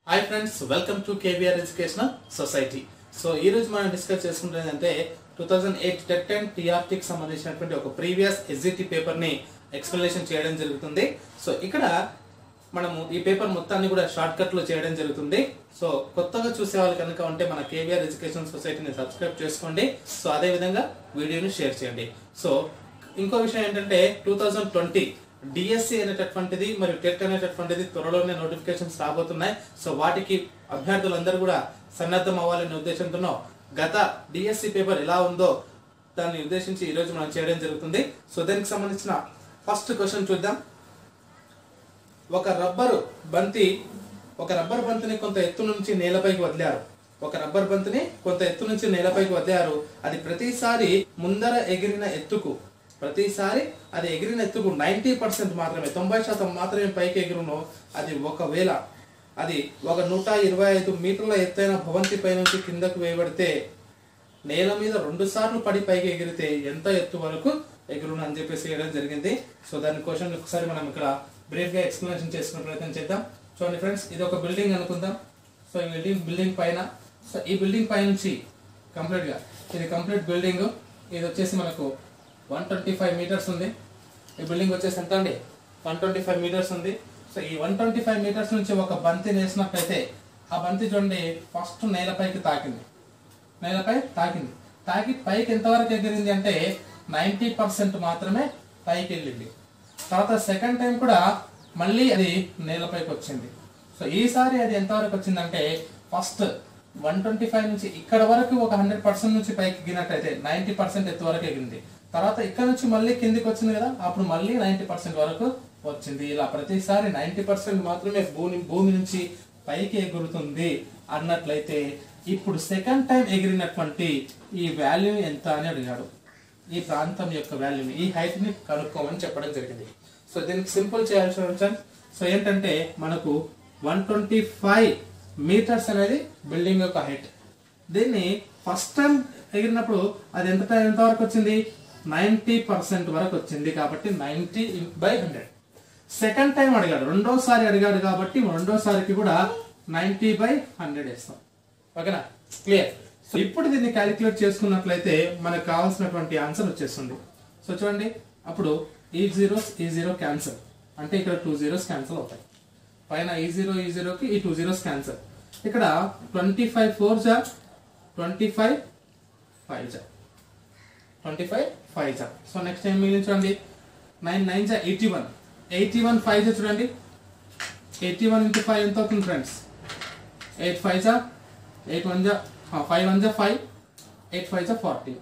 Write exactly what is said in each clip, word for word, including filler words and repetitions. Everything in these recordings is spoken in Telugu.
Hi friends, welcome to KVR educational society. So ఈ రోజు మనం డిస్కస్ చేసుకుంటే ఏంటంటే two thousand eight TET and టీఆర్టీకి సంబంధించినటువంటి ఒక ప్రీవియస్ ఎస్జిటి పేపర్ ని ఎక్స్ప్లెనేషన్ చేయడం జరుగుతుంది. సో ఇక్కడ మనము ఈ పేపర్ మొత్తాన్ని కూడా షార్ట్ కట్ లో చేయడం జరుగుతుంది. సో కొత్తగా చూసే వాళ్ళు కనుక ఉంటే మన కేవీఆర్ ఎడ్యుకేషన్ సొసైటీని సబ్స్క్రైబ్ చేసుకోండి. సో అదే విధంగా వీడియోని షేర్ చేయండి. సో ఇంకో విషయం ఏంటంటే టూ థౌజండ్ ట్వంటీ డిఎస్సి అనేటటువంటిది మరియు టెట్ అనేటటువంటిది త్వరలోనే నోటిఫికేషన్స్ రాబోతున్నాయి. సో వాటికి అభ్యర్థులందరూ కూడా సన్నద్ధం అవ్వాలనే ఉద్దేశంతో గత డిఎస్సి పేపర్ ఎలా ఉందో దాన్ని ఉద్దేశించి ఈ రోజు మనం చేయడం జరుగుతుంది. సో దానికి సంబంధించిన ఫస్ట్ క్వశ్చన్ చూద్దాం. ఒక రబ్బరు బంతి ఒక రబ్బర్ బంతిని కొంత ఎత్తు నుంచి నేలపైకి వదిలారు. ఒక రబ్బర్ బంతిని కొంత ఎత్తు నుంచి నేలపైకి వదిలారు. అది ప్రతిసారి ముందర ఎగిరిన ఎత్తుకు ప్రతిసారి అది ఎగిరిన ఎత్తుకు నైన్టీ పర్సెంట్ మాత్రమే తొంభై శాతం మాత్రమే పైకి ఎగురును. అది ఒకవేళ అది ఒక నూట ఇరవై ఐదు మీటర్ల ఎత్తైన భవంతి పై నుంచి కిందకు వేయబడితే నేల మీద రెండు సార్లు పడి పైకి ఎగిరితే ఎంత ఎత్తు వరకు ఎగురును అని చెప్పేసి వేయడం జరిగింది. సో దాని క్వశ్చన్ ఒకసారి మనం ఇక్కడ బ్రీఫ్ గా ఎక్స్ప్లెనేషన్ చేసుకునే ప్రయత్నం చేద్దాం. చూడండి ఫ్రెండ్స్, ఇది ఒక బిల్డింగ్ అనుకుందాం. సో ఈ బిల్డింగ్ బిల్డింగ్ పైన సో ఈ బిల్డింగ్ పై నుంచి కంప్లీట్ గా ఇది కంప్లీట్ బిల్డింగ్ ఇది వచ్చేసి మనకు వన్ ట్వంటీ ఫైవ్ మీటర్స్ ఉంది. ఈ బిల్డింగ్ వచ్చేసి ఎంత అండి? వన్ ట్వంటీ ఫైవ్ మీటర్స్ ఉంది. సో ఈ వన్ ట్వంటీ ఫైవ్ మీటర్స్ నుంచి ఒక బంతి వేసినట్లయితే ఆ బంతి చూడండి ఫస్ట్ నేలపైకి తాకింది నేలపై తాకింది తాకి పైకి ఎంతవరకు ఎగిరింది అంటే నైన్టీ పర్సెంట్ మాత్రమే పైకి వెళ్ళింది. తర్వాత సెకండ్ టైం కూడా మళ్ళీ అది నేలపైకి వచ్చింది. సో ఈసారి అది ఎంతవరకు వచ్చిందంటే ఫస్ట్ వన్ ట్వంటీ ఫైవ్ నుంచి ఇక్కడ వరకు ఒక హండ్రెడ్ పర్సెంట్ నుంచి పైకి ఎగినట్టయితే నైన్టీ పర్సెంట్ ఎత్తు వరకు ఎగిరింది. తర్వాత ఇక్కడ నుంచి మళ్ళీ కిందికి వచ్చింది కదా, అప్పుడు మళ్ళీ నైన్టీ పర్సెంట్ వరకు వచ్చింది. ఇలా ప్రతిసారి నైన్టీ పర్సెంట్ మాత్రమే భూమి భూమి నుంచి పైకి ఎగురుతుంది అన్నట్లయితే ఇప్పుడు సెకండ్ టైం ఎగిరినటువంటి ఈ వాల్యూ ఎంత అని అడిగాడు. ఈ ప్రాంతం యొక్క వాల్యూని ఈ హైట్ ని కనుక్కోమని చెప్పడం జరిగింది. సో దీనికి సింపుల్ చేయాల్సిన సో ఏంటంటే మనకు వన్ ట్వంటీ ఫైవ్ మీటర్స్ అనేది బిల్డింగ్ యొక్క హైట్. దీన్ని ఫస్ట్ టైం ఎగిరినప్పుడు అది ఎంత ఎంత వరకు వచ్చింది? నైన్టీ పర్సెంట్ వరకు వచ్చింది. కాబట్టి ninety by hundred. Second time అడిగాడు, రెండోసారి అడిగాడు కాబట్టి రెండోసారికి కూడా నైన్టీ బై హండ్రెడ్ వేస్తాం. ఓకేనా? క్లియర్. సో ఇప్పుడు దీన్ని క్యాలిక్యులేట్ చేసుకున్నట్లయితే మనకు కావాల్సినటువంటి ఆన్సర్ వచ్చేస్తుంది. సో చూడండి, అప్పుడు ఈ జీరోస్ ఈ జీరో క్యాన్సల్ అంటే ఇక్కడ టూ జీరోస్ క్యాన్సల్ అవుతాయి. పైన ఈ జీరో ఈ జీరోకి ఈ టూ జీరోస్ క్యాన్సల్. ఇక్కడ ట్వంటీ ఫైవ్ ఫోర్ జా ట్వంటీ ఫైవ్ ఫైవ్ జా ట్వంటీ ఫైవ్ ఫైవ్ జా సో నెక్స్ట్ ఏం మిగిలించండి? నైన్ నైన్ జా eighty one eighty one five జా చూడండి, ఎయిటీ వన్ ఇంటూ ఫైవ్ ఎంత అవుతుంది ఫ్రెండ్స్? ఎయిట్ ఫైవ్ జా ఎయిట్ వన్ జా ఫైవ్ వన్ జా ఫైవ్ ఎయిట్ ఫైవ్ జా forty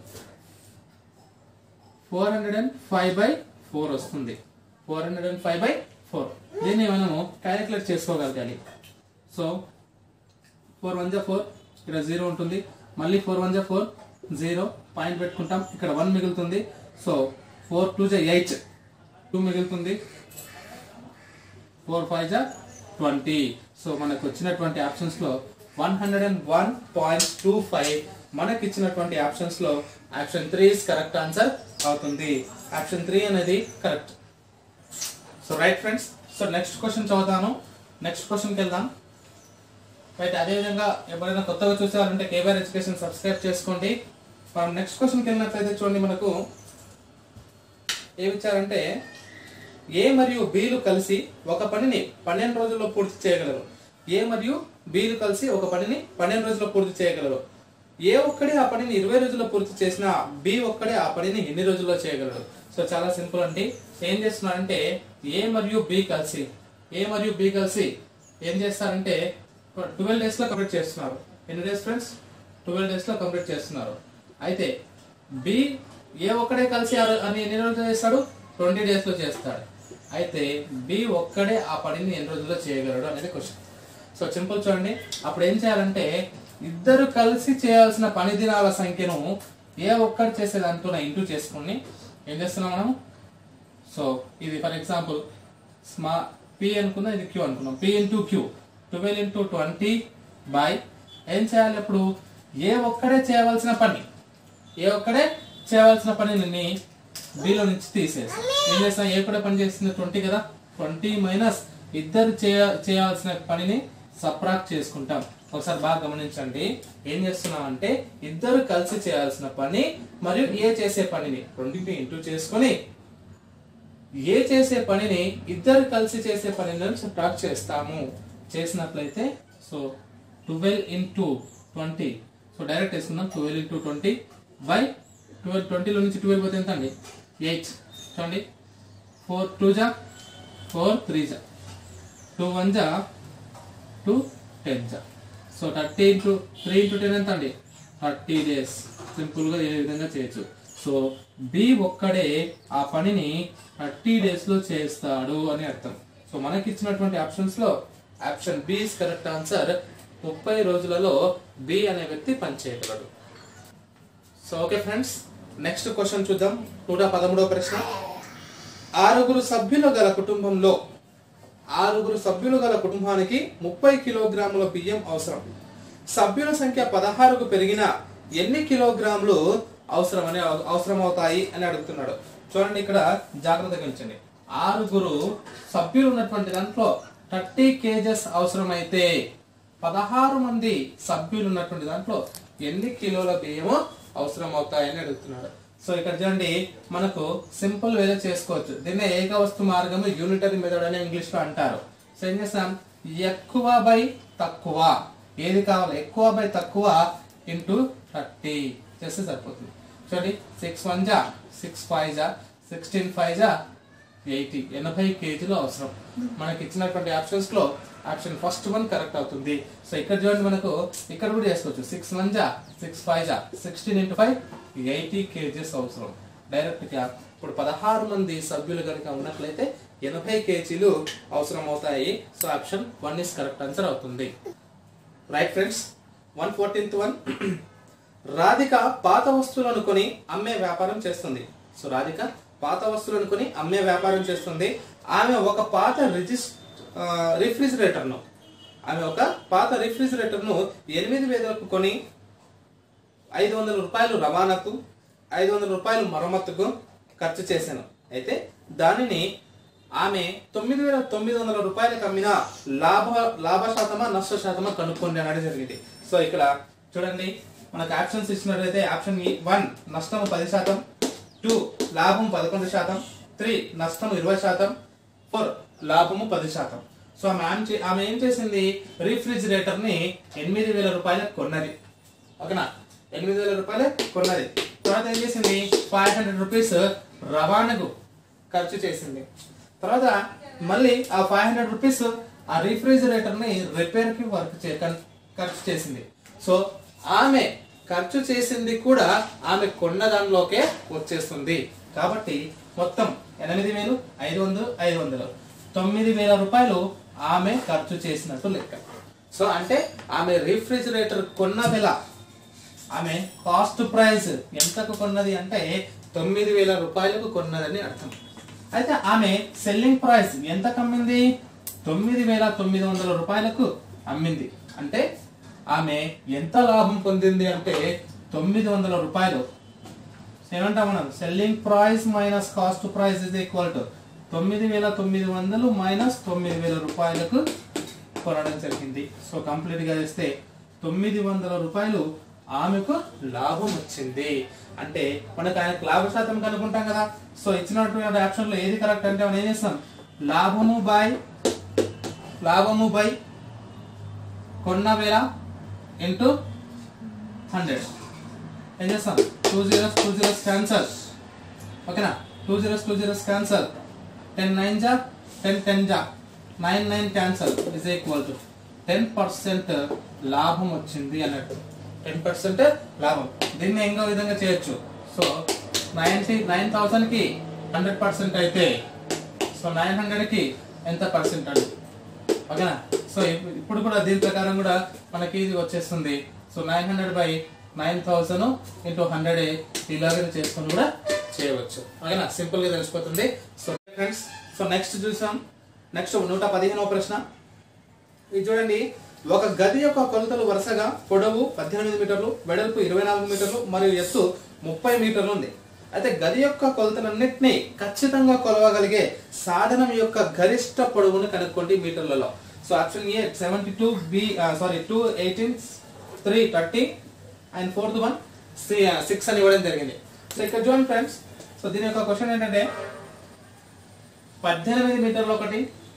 four hundred and five by four వస్తుంది. Four hundred and five by four దీన్ని మనము క్యాలిక్యులేట్ చేసుకోగలగాలి. సో ఫోర్ వన్ జా ఫోర్, ఇక్కడ జీరో ఉంటుంది. మళ్ళీ ఫోర్ వన్ జా ఫోర్, జీరో పాయింట్ పెట్టుకుంటాం. ఇక్కడ వన్ మిగులుతుంది. సో ఫోర్ టూ జా ఎయిట్, టూ మిగులుతుంది. ఫోర్ ఫైవ్ జా ట్వంటీ. సో మనకు వచ్చినటువంటి ఆప్షన్స్ లో one hundred and one point two five మనకి ఇచ్చినటువంటి ఆప్షన్స్ లో option three is correct answer అవుతుంది. ఆప్షన్ త్రీ అనేది correct. So right friends. So next question చదువుతాను. నెక్స్ట్ క్వశ్చన్కి వెళ్దాం. రైట్, అదేవిధంగా ఎవరైనా కొత్తగా చూసేవారంటే కేవీఆర్ ఎడ్యుకేషన్ సబ్స్క్రైబ్ చేసుకోండి. మనం నెక్స్ట్ క్వశ్చన్కి వెళ్ళినట్లయితే చూడండి, మనకు ఏమి ఇచ్చారంటే ఏ మరియు బీలు కలిసి ఒక పనిని పన్నెండు రోజుల్లో పూర్తి చేయగలరు. ఏ మరియు బీలు కలిసి ఒక పనిని పన్నెండు రోజుల్లో పూర్తి చేయగలరు. ఏ ఒక్కడే ఆ పనిని ఇరవై రోజుల్లో పూర్తి చేసినా బి ఒక్కడే ఆ పనిని ఎన్ని రోజుల్లో చేయగలరు. సో చాలా సింపుల్ అండి. ఏం చేస్తున్నారంటే ఏ మరియు బి కలిసి ఏ మరియు బి కలిసి ఏం చేస్తారంటే ట్వెల్వ్ డేస్ లో కంప్లీట్ చేస్తున్నారు. ఎన్ని డేస్ ఫ్రెండ్స్? ట్వెల్వ్ డేస్ లో కంప్లీట్ చేస్తున్నారు. అయితే బి ఏ ఒక్కడే కలిసి అని ఎన్ని రోజులు చేస్తాడు? ట్వంటీ డేస్ లో చేస్తాడు. అయితే బి ఒక్కడే ఆ పనిని ఎన్ని రోజుల్లో చేయగలడు అనేది క్వశ్చన్. సో సింపుల్ చూడండి, అప్పుడు ఏం చేయాలంటే ఇద్దరు కలిసి చేయాల్సిన పని దినాల సంఖ్యను ఏ ఒక్కటి చేసే దాంతో ఇంటూ చేసుకుని ఏం చేస్తున్నాం మనం? సో ఇది ఫర్ ఎగ్జాంపుల్ స్మా పి అనుకుందాం, ఇది క్యూ అనుకున్నాం. P into Q twelve into twenty by ఏం చేయాలి? అప్పుడు ఏ ఒక్కడే చేయవలసిన పని ఏ ఒక్కడే చేయవలసిన పనిని బిలో నుంచి తీసేసి ఏం చేస్తాం? ఏ ఒక్కడే పని చేస్తుంది ట్వంటీ కదా, ట్వంటీ మైనస్ ఇద్దరు చేయ చేయాల్సిన పనిని సబ్ట్రాక్ట్ చేసుకుంటాం. ఒకసారి బాగా గమనించండి. ఏం చేస్తున్నాం అంటే ఇద్దరు కలిసి చేయాల్సిన పని మరియు ఏ చేసే పనిని రెండింటిని ఇంటూ చేసుకొని ఏ చేసే పనిని ఇద్దరు కలిసి చేసే పనిని సబ్ట్రాక్ట్ చేస్తాము. చేసినట్లయితే so twelve into twenty, so direct వేసుకుందాం. Twelve into twenty by twelve, ట్వంటీలో నుంచి ట్వెల్వ్ పోతే ఎంత అండి? ఎయిట్. చూడండి, ఫోర్ టూ జా ఫోర్, త్రీ జా టూ, వన్ జా టూ, టెన్ జా. So thirty into three into ten ఎంత అండి? Thirty days. సింపుల్గా ఏ విధంగా చేయొచ్చు. సో బి ఒక్కడే ఆ పనిని థర్టీ డేస్ లో చేస్తాడు అని అర్థం. సో మనకి ఇచ్చినటువంటి ఆప్షన్స్ లో option B is correct answer. ముప్పై రోజులలో బి అనే వ్యక్తి పనిచేయగలడు. So okay friends, next question చూద్దాం. నూట పదమూడవ ప్రశ్న. ఆరుగురు సభ్యులు గల కుటుంబంలో ఆరుగురు సభ్యులు గల కుటుంబానికి ముప్పై కిలోగ్రాముల బియ్యం అవసరం. సభ్యుల సంఖ్య పదహారుకు పెరిగిన ఎన్ని కిలోగ్రాములు అవసరం అని అవసరం అవుతాయి అని అడుగుతున్నాడు. చూడండి, ఇక్కడ జాగ్రత్తగా గమనించండి. ఆరుగురు సభ్యులు ఉన్నటువంటి దాంట్లో థర్టీ కేజెస్ అవసరమైతే పదహారు మంది సభ్యులు ఉన్నటువంటి దాంట్లో ఎన్ని కిలోల బియ్యము అవసరం అవుతాయని అడుగుతున్నాడు. సో ఇక్కడ చూడండి, మనకు సింపుల్ వేలో చేసుకోవచ్చు. దీన్ని ఏక వస్తు మార్గము, యూనిటరీ మెథడ్ అని ఇంగ్లీష్ లో అంటారు. సో ఏం చేస్తాం, ఎక్కువ బై తక్కువ, ఏది కావాలి ఎక్కువ బై తక్కువ ఇంటూ థర్టీ చేస్తే సరిపోతుంది. చూడండి, సిక్స్ వన్ జా సిక్స్ ఫైవ్ జా సిక్స్టీన్ ఫైవ్ జా ఎయిటీ, ఎనభై కేజీలు అవసరం. మనకి ఇచ్చినటువంటి ఆప్షన్స్ లో ఆప్షన్ ఫస్ట్ వన్ కరెక్ట్ అవుతుంది. సో ఇక్కడ చూడండి, మనకు ఇక్కడ కూడా చేసుకోవచ్చు. సిక్స్ వన్ జా సిక్స్ ఫైవ్ జా sixteen into five eighty kgs అవసరం. డైరెక్ట్ గా ఇప్పుడు పదహారు మంది సభ్యులు కనుక ఉన్నట్లయితే ఎనభై కేజీలు అవసరం అవుతాయి. So option one is correct answer అవుతుంది. Right friends, one fourteenth one. Radhika పాత వస్తువులను కొని అమ్మే వ్యాపారం చేస్తుంది. సో రాధిక పాత వస్తువులను కొని అమ్మే వ్యాపారం చేస్తుంది. ఆమె ఒక పాత రిజిస్ రిఫ్రిజిరేటర్ ను ఆమె ఒక పాత రిఫ్రిజిరేటర్ ను ఎనిమిది వేలకు కొని ఐదు వందల రూపాయలు రవాణాకు, ఐదు వందల రూపాయలు మరమ్మతుకు ఖర్చు చేశాను. అయితే దానిని ఆమె తొమ్మిది వేల తొమ్మిది వందల రూపాయలకు అమ్మిన లాభ లాభ శాతమా నష్ట శాతమా కనుక్కోండి అనేది జరిగింది. సో ఇక్కడ చూడండి, మనకు ఆప్షన్స్ ఇచ్చినట్లయితే ఆప్షన్ వన్ నష్టము పది శాతం, టూ లాభం పదకొండు శాతం, త్రీ నష్టము ఇరవై శాతం, ఫోర్ లాభము పది శాతం. సో ఆమె ఆమె ఏం చేసింది, రిఫ్రిజిరేటర్ ని ఎనిమిది వేల రూపాయలకు కొన్నది. ఓకేనా, ఎనిమిది వేల రూపాయలు కొన్నది. తర్వాత ఏం చేసింది, ఫైవ్ హండ్రెడ్ రూపీస్ రవాణాకు ఖర్చు చేసింది. తర్వాత మళ్ళీ ఆ ఫైవ్ హండ్రెడ్ రూపీస్ ఆ రిఫ్రిజిరేటర్ ని రిపేర్ కి వర్క్ ఖర్చు చేసింది. సో ఆమె ఖర్చు చేసింది కూడా ఆమె కొన్న దానిలోకే వచ్చేస్తుంది. కాబట్టి మొత్తం ఎనిమిది వేలు ఐదు వందలు ఐదు వందలు తొమ్మిది వేల రూపాయలు ఆమె ఖర్చు చేసినట్టు లెక్క. సో అంటే ఆమె రిఫ్రిజిరేటర్ కొన్న వెల, ఆమె కాస్ట్ ప్రైస్ ఎంతకు కొన్నది అంటే తొమ్మిది వేల రూపాయలకు కొన్నదని అర్థం. అయితే ఆమె సెల్లింగ్ ప్రైస్ ఎంత అమ్మింది, తొమ్మిది వేల తొమ్మిది వందల రూపాయలకు అమ్మింది. అంటే ఆమె ఎంత లాభం పొందింది అంటే తొమ్మిది వందల రూపాయలు. ఏమంటాం మనం, selling price minus cost price is equal to తొమ్మిది వేల తొమ్మిది వందలు మైనస్ తొమ్మిది వేల రూపాయలకు కొనడం జరిగింది. సో కంప్లీట్ గా చేస్తే తొమ్మిది వందల రూపాయలు ఆమెకు లాభం వచ్చింది. అంటే మనకు ఆయనకు లాభ శాతం కనుక్కుంటాం కదా. సో ఇచ్చినటువంటి ఆప్షన్ లో ఏది కరెక్ట్ అంటే మనం ఏం చేస్తాం, లాభము బై లాభము బై కొన్న వేల ఇంటూ హండ్రెడ్. ఏం చేస్తాం, two zeros two zeros cancel. ఓకేనా, two zeros two zeros cancel, ten nine జా టెన్ టెన్ జా nine nine cancel is equal to ten percent లాభం వచ్చింది అన్నట్టు. టెన్ పర్సెంట్ లాభం. దీన్ని ఇంకో విధంగా చేయొచ్చు. సో నైన్టీ నైన్ థౌసండ్ కి హండ్రెడ్ పర్సెంట్ అయితే సో నైన్ హండ్రెడ్ కి ఎంత పర్సెంట్ అండి. ఓకేనా, సో ఇప్పుడు కూడా దీని ప్రకారం కూడా మనకి ఇది వచ్చేస్తుంది. So nine hundred by nine thousand into hundred ఇలాగే చేసుకుని కూడా చేయవచ్చు. ఓకేనా, సింపుల్ గా తెలిసిపోతుంది. సో ఫ్రెండ్స్, సో నెక్స్ట్ చూసాం. నెక్స్ట్ నూట పదిహేనవ ప్రశ్న. ఇది చూడండి, ఒక గది యొక్క కొలతలు వరుసగా పొడవు పద్దెనిమిది మీటర్లు, వెడల్పు ఇరవై నాలుగు మీటర్లు మరియు ఎత్తు ముప్పై మీటర్లు ఉంది. అయితే గది యొక్క కొలతలన్నింటినీ ఖచ్చితంగా కొలవగలిగే సాధనం యొక్క గరిష్ట పొడవును కనుక్కోండి మీటర్లలో. So option A seventy two B sorry two eighteen three thirty and fourth one six అని ఇవ్వడం జరిగింది. సో ఇక్కడ చూడండి ఫ్రెండ్స్, సో దీని యొక్క క్వశ్చన్ ఏంటంటే పద్దెనిమిది మీటర్లు ఒకటి,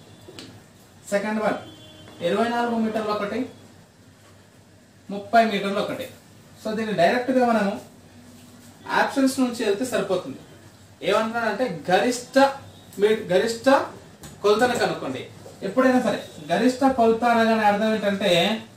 సెకండ్ వన్ ఇరవై నాలుగు మీటర్లు ఒకటి, ముప్పై మీటర్లు ఒకటి. సో దీన్ని డైరెక్ట్గా మనము ఆప్షన్స్ నుంచి వెళ్తే సరిపోతుంది. ఏమంటున్నాడంటే గరిష్ట గరిష్ట కొలతను కనుక్కోండి. ఎప్పుడైనా సరే గరిష్ట కొలత అనగానే అర్థం ఏంటంటే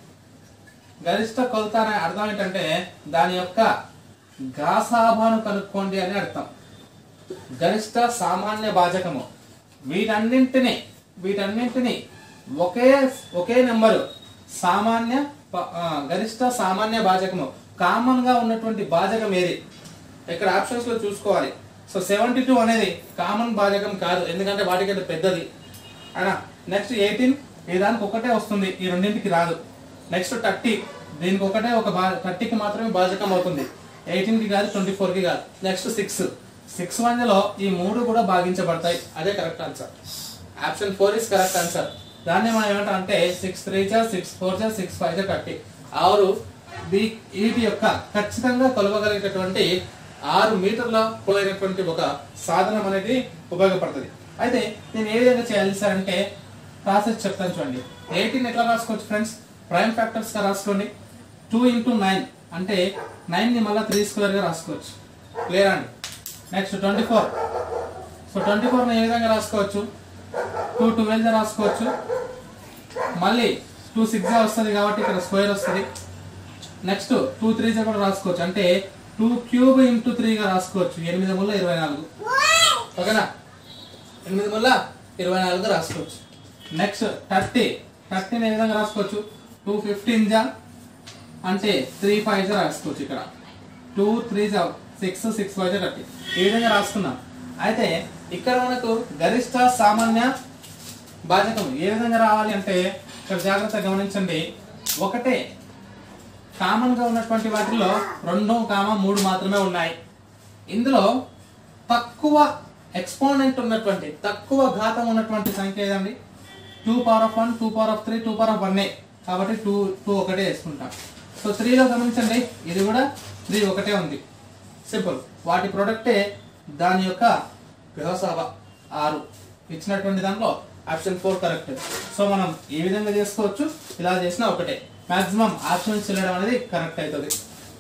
గరిష్ట కొలత అనే అర్థం ఏంటంటే దాని యొక్క గాసాభాను కనుక్కోండి అని అర్థం. గరిష్ట సామాన్య భాజకము వీటన్నింటినీ వీటన్నింటినీ ఒకే ఒకే నెంబరు సామాన్య గరిష్ట సామాన్య భాజకము కామన్ గా ఉన్నటువంటి భాజకం ఏది ఇక్కడ ఆప్షన్స్ లో చూసుకోవాలి. సో సెవెంటీ టూ అనేది కామన్ భాజకం కాదు, ఎందుకంటే వాటికంటే పెద్దది అయినా. నెక్స్ట్ ఎయిటీన్ ఈ దానికి ఒకటే వస్తుంది, ఈ రెండింటికి రాదు. నెక్స్ట్ థర్టీ దీనికి ఒకటే ఒక థర్టీకి మాత్రమే భాజకం అవుతుంది, ఎయిటీన్ కి కాదు, ట్వంటీ ఫోర్ కి కాదు. నెక్స్ట్ సిక్స్ సిక్స్ మధ్యలో ఈ మూడు కూడా భాగించబడతాయి, అదే correct answer. Option four is correct answer. దాన్ని మనం ఏమంటాం అంటే సిక్స్ త్రీ జా సిక్స్ ఫోర్ జా సిక్స్ ఫైవ్ జా థర్టీ ఆరు వీటి యొక్క ఖచ్చితంగా కొలవగలిగేటటువంటి ఆరు మీటర్ల కొలైనటువంటి ఒక సాధనం అనేది ఉపయోగపడుతుంది. అయితే నేను ఏ విధంగా చేయాలి సార్ అంటే ప్రాసెస్ చెప్తాను చూడండి. ఎయిటీన్ ఎట్లా రాసుకోవచ్చు ఫ్రెండ్స్, ప్రైమ్ ఫ్యాక్టర్స్ గా రాసుకోండి. టూ ఇంటూ నైన్ అంటే నైన్ ని మళ్ళీ త్రీ స్క్వేర్ గా రాసుకోవచ్చు, క్లియర్ అండి. Next twenty four so twenty four ని ఏ విధంగా రాసుకోవచ్చు, టూ ట్వెల్వ్ గా రాసుకోవచ్చు, మళ్ళీ టూ సిక్స్ గా వస్తుంది కాబట్టి ఇక్కడ స్క్వేర్ వస్తుంది. నెక్స్ట్ టూ త్రీ గా కూడా రాసుకోవచ్చు, అంటే టూ క్యూబ్ ఇంటూ త్రీ గా రాసుకోవచ్చు, ఎనిమిది ముళ్ళ ఇరవై నాలుగు, ఓకేనా, ఎనిమిది ముళ్ళ ఇరవై నాలుగు రాసుకోవచ్చు. నెక్స్ట్ థర్టీ థర్టీని ఏ విధంగా రాసుకోవచ్చు, టూ ఫిఫ్టీన్ జా అంటే త్రీ ఫైవ్ జా రాసుకోవచ్చు, ఇక్కడ టూ త్రీ జా సిక్స్ సిక్స్ ఫైవ్ జా థర్టీ ఈ విధంగా రాసుకున్నాం. అయితే ఇక్కడ మనకు గరిష్ట సామాన్య భాజకం ఏ విధంగా రావాలి అంటే ఇక్కడ జాగ్రత్తగా గమనించండి. ఒకటే కామన్ గా ఉన్నటువంటి వాటిలో రెండు కామ మూడు మాత్రమే ఉన్నాయి. ఇందులో తక్కువ ఎక్స్పోనెంట్ ఉన్నటువంటి తక్కువ ఘాతం ఉన్నటువంటి సంఖ్య ఏదండి, two power of one, two power of three, two power of one, కాబట్టి టూ టూ ఒకటే వేసుకుంటాం. సో త్రీలో గమనించండి, ఇది కూడా త్రీ ఒకటే ఉంది, సింపుల్. వాటి ప్రొడక్టే దాని యొక్క గృహసాభ ఆరు ఇచ్చినటువంటి దాంట్లో ఆప్షన్ ఫోర్ కరెక్ట్. సో మనం ఏ విధంగా చేసుకోవచ్చు, ఇలా చేసినా ఒకటే, మాక్సిమం ఆప్షన్స్ వెళ్ళడం అనేది కరెక్ట్ అవుతుంది.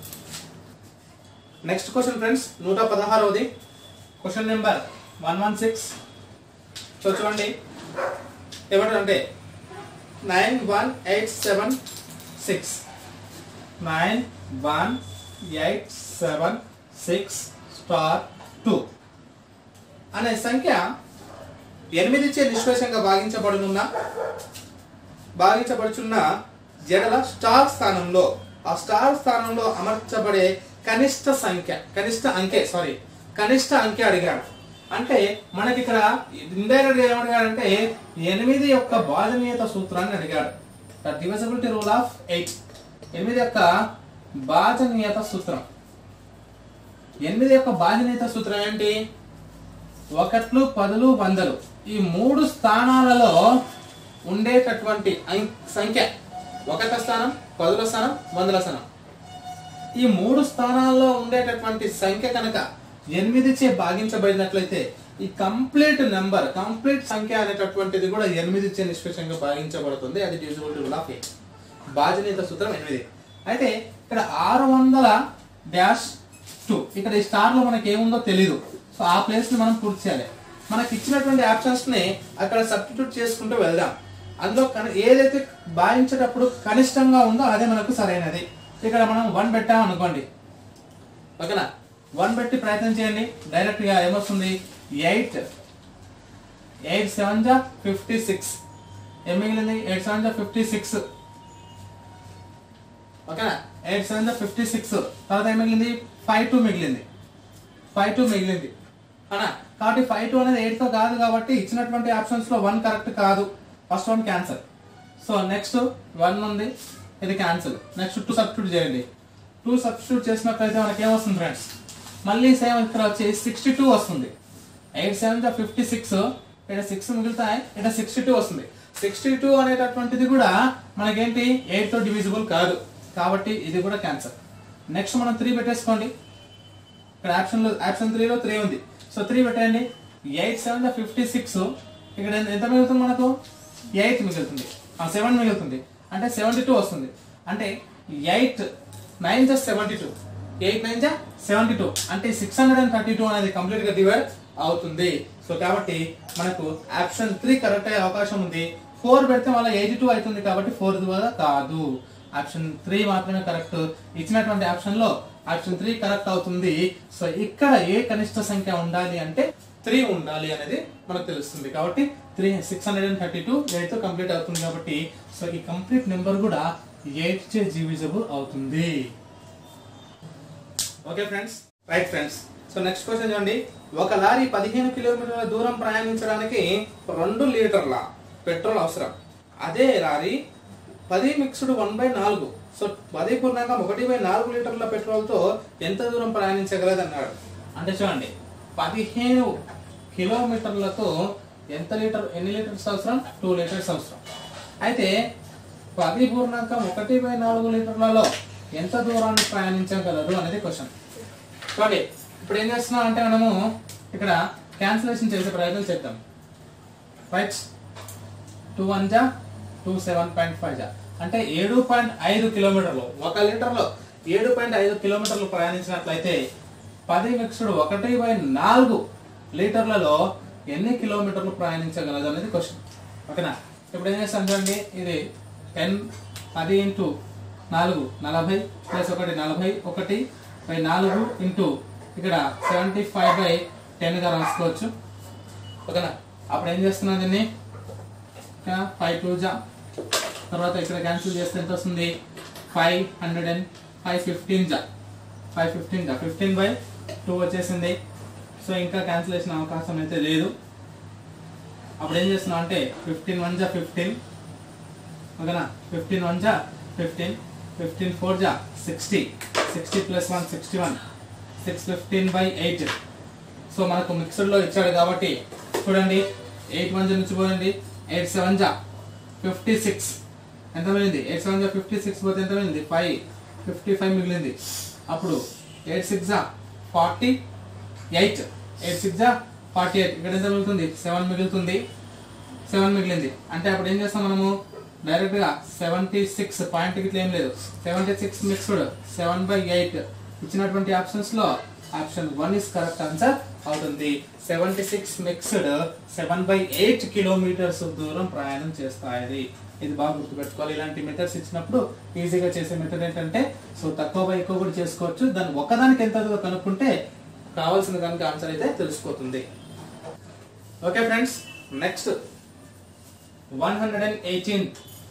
నెక్స్ట్ క్వశ్చన్ ఫ్రెండ్స్, నూట పదహారవది question number one one six. So చూడండి ఏమంటారంటే nine one eight seven six nine one eight seven six star two అనే సంఖ్య ఎనిమిదిచే నిష్పేషంగా భాగించబడునున్న భాగించబడుచున్న జడల స్టార్ స్థానంలో ఆ స్టార్ స్థానంలో అమర్చబడే కనిష్ట సంఖ్య కనిష్ట అంకె సారీ కనిష్ట అంకె అడిగాడు. అంటే మనకి ఇక్కడ ఇండైరెక్ట్ గా ఏమడిగాడంటే ఎనిమిది యొక్క భాజనీయత సూత్రాన్ని అడిగాడు. The divisibility rule of eight, ఎనిమిది యొక్క భాజనీయత సూత్రం. ఎనిమిది యొక్క భాజనీయత సూత్రం ఏంటి, ఒకట్లు పదులు వందలు ఈ మూడు స్థానాలలో ఉండేటటువంటి సంఖ్య, ఒకట స్థానం, పదుల స్థానం, వందల స్థానం, ఈ మూడు స్థానాల్లో ఉండేటటువంటి సంఖ్య కనుక ఎనిమిదిచే భాగించబడినట్లయితే ఈ కంప్లీట్ నెంబర్ కంప్లీట్ సంఖ్య అనేటటువంటిది కూడా ఎనిమిదిచే నిష్పేషంగా భాగించబడుతుంది. అది డివిజిబిలిటీ రూల్ ఆఫ్ ఎయిట్, భాజనీయత సూత్రం ఎనిమిది. అయితే ఇక్కడ ఆరు వందల డాష్ టూ ఇక్కడ ఈ స్టార్ లో మనకి ఏముందో తెలీదు. సో ఆ ప్లేస్ ని మనం పూర్తి చేయాలి. మనకి ఇచ్చినటువంటి ఆప్షన్స్ ని అక్కడ సబ్స్టిట్యూట్ చేసుకుంటూ వెళ్దాం. అందులో ఏదైతే భావించేటప్పుడు కనిష్టంగా ఉందో అదే మనకు సరైనది. ఇక్కడ మనం వన్ పెట్టాం అనుకోండి, ఓకేనా, వన్ పెట్టి ప్రయత్నం చేయండి. డైరెక్ట్ గా ఏమొస్తుంది, ఎయిట్ ఎయిట్ సెవెన్ జా ఫిఫ్టీ సిక్స్ ఏం మిగిలింది, ఎయిట్ సెవెన్ జా ఫిఫ్టీ సిక్స్ ఓకేనా, ఎయిట్ సెవెన్ జా ఫిఫ్టీ సిక్స్ తర్వాత ఏం మిగిలింది, ఫైవ్ టూ మిగిలింది ఫైవ్ టూ మిగిలింది అనా. కాబట్టి ఫైవ్ టూ అనేది ఎయిట్ తో కాదు కాబట్టి ఇచ్చినటువంటి ఆప్షన్స్ లో వన్ కరెక్ట్ కాదు, first one cancel. So next one ఉంది, ఇది క్యాన్సల్. నెక్స్ట్ టూ సబ్స్టిట్యూట్ చేయండి. టూ సబ్స్టిట్యూట్ చేసినట్లయితే మనకి ఏమొస్తుంది ఫ్రెండ్స్, మళ్ళీ సేమ్ ఇక్కడ వచ్చి సిక్స్టీ టూ వస్తుంది. ఎయిట్ సెవెన్ జా ఫిఫ్టీ సిక్స్, ఇక్కడ సిక్స్ మిగులుతాయి, ఇక్కడ సిక్స్టీ టూ వస్తుంది. సిక్స్టీ టూ అనేటటువంటిది కూడా మనకేంటి ఎయిట్ తో డివిజిబుల్ కాదు, కాబట్టి ఇది కూడా క్యాన్సర్. నెక్స్ట్ మనం త్రీ పెట్టేసుకోండి. ఇక్కడ ఆప్షన్ లో ఆప్షన్ త్రీ లో త్రీ ఉంది, సో త్రీ పెట్టండి. ఎయిట్ సెవెన్ ఫిఫ్టీ సిక్స్, ఇక్కడ ఎంత మిగులుతుంది మనకు? ఎయిట్ మిగులుతుంది, సెవెన్ మిగులుతుంది, అంటే సెవెంటీ టూ వస్తుంది. అంటే ఎయిట్ నైన్ జా సెవెంటీ టూ, ఎయిట్ నైన్ జా సెవెంటీ టూ, అంటే six hundred and thirty two అనేది కంప్లీట్ గా డివైడ్ అవుతుంది. సో కాబట్టి మనకు ఆప్షన్ త్రీ కరెక్ట్ అయ్యే అవకాశం ఉంది. ఫోర్ పెడితే మళ్ళీ ఎయిటీ టూ అవుతుంది, కాబట్టి ఫోర్ ద్వారా కాదు, ఆప్షన్ త్రీ మాత్రమే కరెక్ట్. ఇచ్చినటువంటి ఆప్షన్ లో ఆప్షన్ త్రీ కరెక్ట్ అవుతుంది. సో ఇక్కడ ఏ కనిష్ట సంఖ్య ఉండాలి అంటే త్రీ ఉండాలి అనేది మనకు తెలుస్తుంది. కాబట్టి three six hundred and thirty two eight తో కంప్లీట్ అవుతుంది, కాబట్టి సో ఈ కంప్లీట్ నెంబర్ కూడా ఎయిట్ చే డివిజిబుల్ అవుతుంది. Okay friends, right friends. So next question చూడండి. ఒక లారీ పదిహేను కిలోమీటర్ల దూరం ప్రయాణించడానికి రెండు లీటర్ల పెట్రోల్ అవసరం. అదే లారీ పది మిక్స్డ్ వన్ బై నాలుగు, సో పది పూర్ణంగా ఒకటి బై నాలుగు లీటర్ల పెట్రోల్ తో ఎంత దూరం ప్రయాణించగలదు అన్నాడు. అంటే చూడండి, పదిహేను కిలోమీటర్లతో ఎంత లీటర్ ఎన్ని లీటర్స్ అవసరం? టూ లీటర్స్ అవసరం. అయితే పది పూర్ణాంకం ఒకటి బై నాలుగు లీటర్లలో ఎంత దూరాన్ని ప్రయాణించగలరు అనేది క్వశ్చన్. చూడండి, ఇప్పుడు ఏం చేస్తున్నాం అంటే మనము ఇక్కడ క్యాన్సిలేషన్ చేసే ప్రయత్నం చేద్దాం. రైట్, టూ వన్ జా టూ సెవెన్ పాయింట్ ఫైవ్ జా అంటే ఏడు పాయింట్ ఐదు కిలోమీటర్లు, ఒక లీటర్లో ఏడు పాయింట్ ఐదు కిలోమీటర్లు ప్రయాణించినట్లయితే పది మిక్స్డ్ ఒకటి బై నాలుగు లీటర్లలో ఎన్ని కిలోమీటర్లు ప్రయాణించగలదు అనేది క్వశ్చన్. ఓకేనా? ఇప్పుడు ఏం చేస్తాం చూడండి, ఇది టెన్ పది ఇంటూ నాలుగు నలభై ప్లస్ ఒకటి నలభై ఒకటి బై నాలుగు ఇంటూ ఇక్కడ సెవెంటీ ఫైవ్ బై టెన్ గా రాసుకోవచ్చు. ఓకేనా? అప్పుడు ఏం చేస్తున్నాం దీన్ని, ఫైవ్ టూ జా, తర్వాత ఇక్కడ క్యాన్సిల్ చేస్తే ఎంత వస్తుంది? Five hundred and five fifteen జా, ఫైవ్ ఫిఫ్టీన్ జా ఫిఫ్టీన్ బై టూ వచ్చేసింది. సో ఇంకా క్యాన్సిలేషన్ అవకాశం అయితే లేదు. అప్పుడు ఏం చేస్తున్నాం అంటే ఫిఫ్టీన్ వన్ జా ఫిఫ్టీన్, ఓకేనా? ఫిఫ్టీన్ వన్ జా ఫిఫ్టీన్, ఫిఫ్టీన్ ఫోర్ జా sixty, sixty plus one sixty one, six fifteen by eight. So మనకు మిక్సర్ లో ఇచ్చాడు కాబట్టి చూడండి, ఎయిట్ వన్ జా నుంచి పోయింది, ఎయిట్ సెవెన్ జా ఫిఫ్టీ సిక్స్, ఎంత మిగిలింది? ఎయిట్ సెవెన్ జా ఫిఫ్టీ సిక్స్ పోతే ఎంత మిగిలింది? ఫైవ్ ఫిఫ్టీ ఫైవ్ మిగిలింది. అప్పుడు ఎయిట్ సిక్స్ జా ఫార్టీ ఎయిట్, ఎయిట్ సిక్స్ జా ఫార్టీ ఎయిట్, ఇక్కడ ఎంత మిగులుతుంది? సెవెన్ మిగులుతుంది, సెవెన్ మిగిలింది. అంటే అప్పుడు ఏం చేస్తాం మనము డైరెక్ట్ గా సెవెంటీ సిక్స్ పాయింట్ ఇట్లా ఏం లేదు, seventy six mixed seven by eight. ఇచ్చినటువంటి ఆప్షన్స్ లో option one is correct answer అవుతుంది. Seventy six mixed seven by eight kilometres దూరం ప్రయాణం చేస్తాయి. ఇది బాగా గుర్తుపెట్టుకోవాలి. ఇలాంటి మెథడ్స్ ఇచ్చినప్పుడు ఈజీగా చేసే మెథడ్ ఏంటంటే, సో తక్కువ బై ఎక్కువ కూడా చేసుకోవచ్చు. దాన్ని ఒకదానికి ఎంత కనుక్కుంటే కావాల్సిన దానికి ఆన్సర్ అయితే తెలిసిపోతుంది. Okay friends, next one hundred and eighteen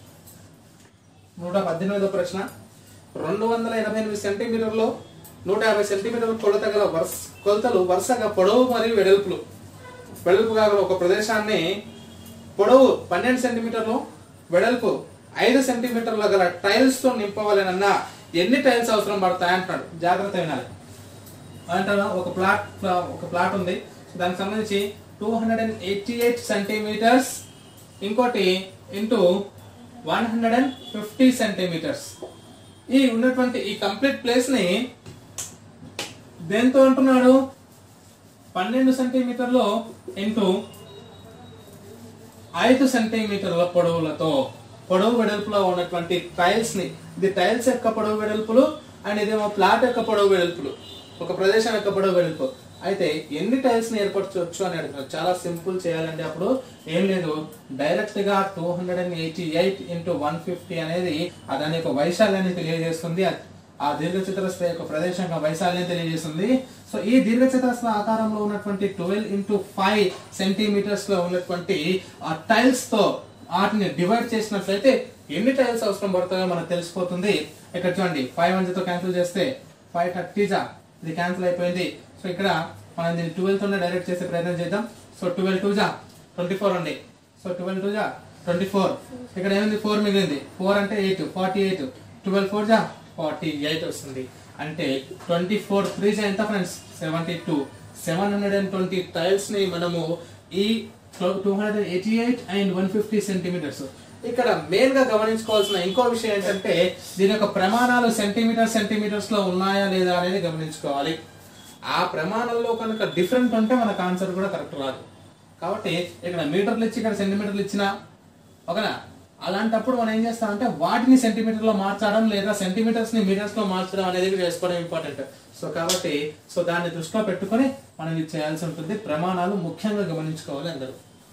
నూట పద్దెనిమిదో ప్రశ్న. రెండు వందల ఎనభై ఎనిమిది సెంటీమీటర్లు నూట యాభై సెంటీమీటర్ల కొలత గల వరుస కొలతలు వరుసగా పొడవు మరియు వెడల్పులు వెడల్పు గల ఒక ప్రదేశాన్ని పొడవు పన్నెండు సెంటీమీటర్లు వెడల్పు ఐదు సెంటీమీటర్ల గల టైల్స్ తో నింపవలెనన్నా ఎన్ని టైల్స్ అవసరం పడతాయి అంటాడు. జాగ్రత్త వినాలి. అంటారా, ఒక ప్లాట్ ఒక ప్లాట్ ఉంది, దానికి సంబంధించి two hundred and eighty eight centimetres ఇంకోటి into one hundred and fifty centimetres. ఈ ఉన్నటువంటి ఈ కంప్లీట్ ప్లేస్ ని దేంతో అంటున్నాడు? పన్నెండు సెంటీమీటర్లు ఇంటూ ఐదు సెంటీమీటర్ల పొడవులతో, పొడవు వెడల్పులో ఉన్నటువంటి టైల్స్ ని, ఇది టైల్స్ యొక్క పొడవు వెడల్పులు అండ్ ఇదేమో ప్లాట్ యొక్క పొడవు వెడల్పులు, ఒక ప్రదేశం యొక్క పొడవు వెడల్పు. అయితే ఎన్ని టైల్స్ ని ఏర్పరచవచ్చు అని అడుగుతున్నారు. చాలా సింపుల్ చేయాలండి. అప్పుడు ఏం లేదు, డైరెక్ట్ గా two hundred and eighty eight into one fifty అనేది దాని యొక్క వైశాల్యాన్ని తెలియజేస్తుంది. ఆ దీర్ఘచతురస్ర యొక్క ప్రదేశం యొక్క వైశాల్యాన్ని తెలియజేస్తుంది. సో ఈ దీర్ఘచతురస్ర ఆకారంలో ఉన్నటువంటి ట్వెల్వ్ ఇంటూ ఫైవ్ సెంటీమీటర్స్ లో ఉన్నటువంటి ఆ టైల్స్ తో వాటిని డివైడ్ చేసినట్లయితే ఎన్ని టైల్స్ అవసరం పడతాయో మనకు తెలిసిపోతుంది. ఇక్కడ చూడండి, ఫైవ్ వన్తో క్యాన్సిల్ చేస్తే ఫైవ్ థర్టీ జా ఇది క్యాన్సిల్ అయిపోయింది. సో ఇక్కడ మనం దీన్ని ట్వెల్వ్ తోనే డైరెక్ట్ చేసే ప్రయత్నం చేద్దాం. సో ట్వెల్వ్ టూ జా ట్వంటీ ఫోర్ అండి. సో ట్వెల్వ్ టూ జా ట్వంటీ ఫోర్, ఇక్కడ ఏమైంది? ఫోర్ మిగిలింది. ఫోర్ అంటే eight, forty eight, twelve four జా ఫార్టీ ఎయిట్ వస్తుంది. అంటే ట్వంటీ ఫోర్ త్రీ జా ఎంత friends? Seventy two. Seven hundred and twenty tiles ని మనము ఈ two hundred eighty eight and one fifty centimetres. ఇక్కడ మెయిన్ గా గమనించుకోవాల్సిన ఇంకో విషయం ఏంటంటే దీని యొక్క ప్రమాణాలు సెంటీమీటర్ సెంటీమీటర్స్ లో ఉన్నాయా లేదా అనేది గమనించుకోవాలి. ఆ ప్రమాణంలో కనుక డిఫరెంట్ ఉంటే మనకు ఆన్సర్ కూడా కరెక్ట్ రాదు. కాబట్టి ఇక్కడ మీటర్లు ఇచ్చి ఇక్కడ సెంటీమీటర్లు ఇచ్చినా ఓకేనా, అలాంటప్పుడు మనం ఏం చేస్తామంటే వాటిని సెంటీమీటర్ లో మార్చడం లేదా సెంటీమీటర్స్ ని మీటర్స్ లో మార్చడం అనేది చేసుకోవడం ఇంపార్టెంట్. సో కాబట్టి సో దాన్ని దృష్టిలో పెట్టుకొని మనం ఇది చేయాల్సి ఉంటుంది. ప్రమాణాలు ముఖ్యంగా గమనించుకోవాలి అందరూ.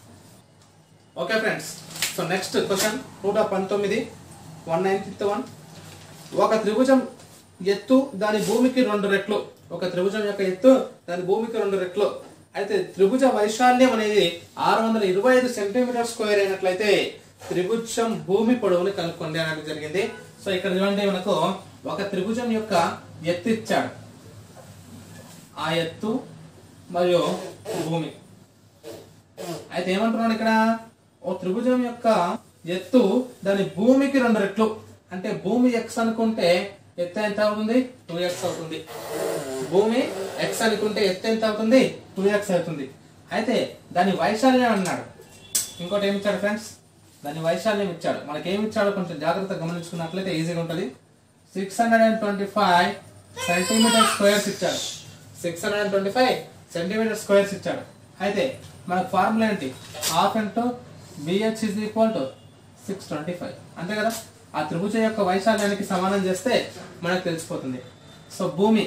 Okay friends, so next question నూట పంతొమ్మిది వన్ నైన్టీ వన్. ఒక త్రిభుజం ఎత్తు దాని భూమికి రెండు రెట్లు. ఒక త్రిభుజం యొక్క ఎత్తు దాని భూమికి రెండు రెట్లు అయితే త్రిభుజ వైశాల్యం అనేది ఆరు వందల ఇరవై ఐదు సెంటీమీటర్ స్క్వేర్ అయినట్లయితే త్రిభుజం భూమి పొడవుని కనుక్కోండి అనేది జరిగింది. సో ఇక్కడ చూడండి, మనకు ఒక త్రిభుజం యొక్క ఎత్తు ఇచ్చాడు, ఆ ఎత్తు మరియు భూమి. అయితే ఏమంటున్నాడు ఇక్కడ, ఓ త్రిభుజం యొక్క ఎత్తు దాని భూమికి రెండు రెట్లు. అంటే భూమి ఎక్స్ అనుకుంటే ఎత్తు ఎంత అవుతుంది, టూ ఎక్స్ అవుతుంది. భూమి ఎక్స్ అనుకుంటే ఎత్తు ఎంత అవుతుంది, టూ ఎక్స్ అవుతుంది. అయితే దాని వైశాల్యం అన్నాడు. ఇంకోటి ఏమి ఇచ్చాడు ఫ్రెండ్స్, దాని వైశాల్యం ఇచ్చాడు. మనకి ఏమి ఇచ్చాడో కొంచెం జాగ్రత్తగా గమనించుకున్నట్లయితే ఈజీగా ఉంటుంది. Six hundred and twenty five centimetre squares ఇచ్చాడు. Six hundred and twenty five centimetre squares ఇచ్చాడు. అయితే మనకు ఫార్ములా ఏంటి, half into BH is equal to six twenty five అంతే కదా. ఆ త్రిభుజం యొక్క వైశాల్యానికి సమానం చేస్తే మనకు తెలిసిపోతుంది. సో భూమి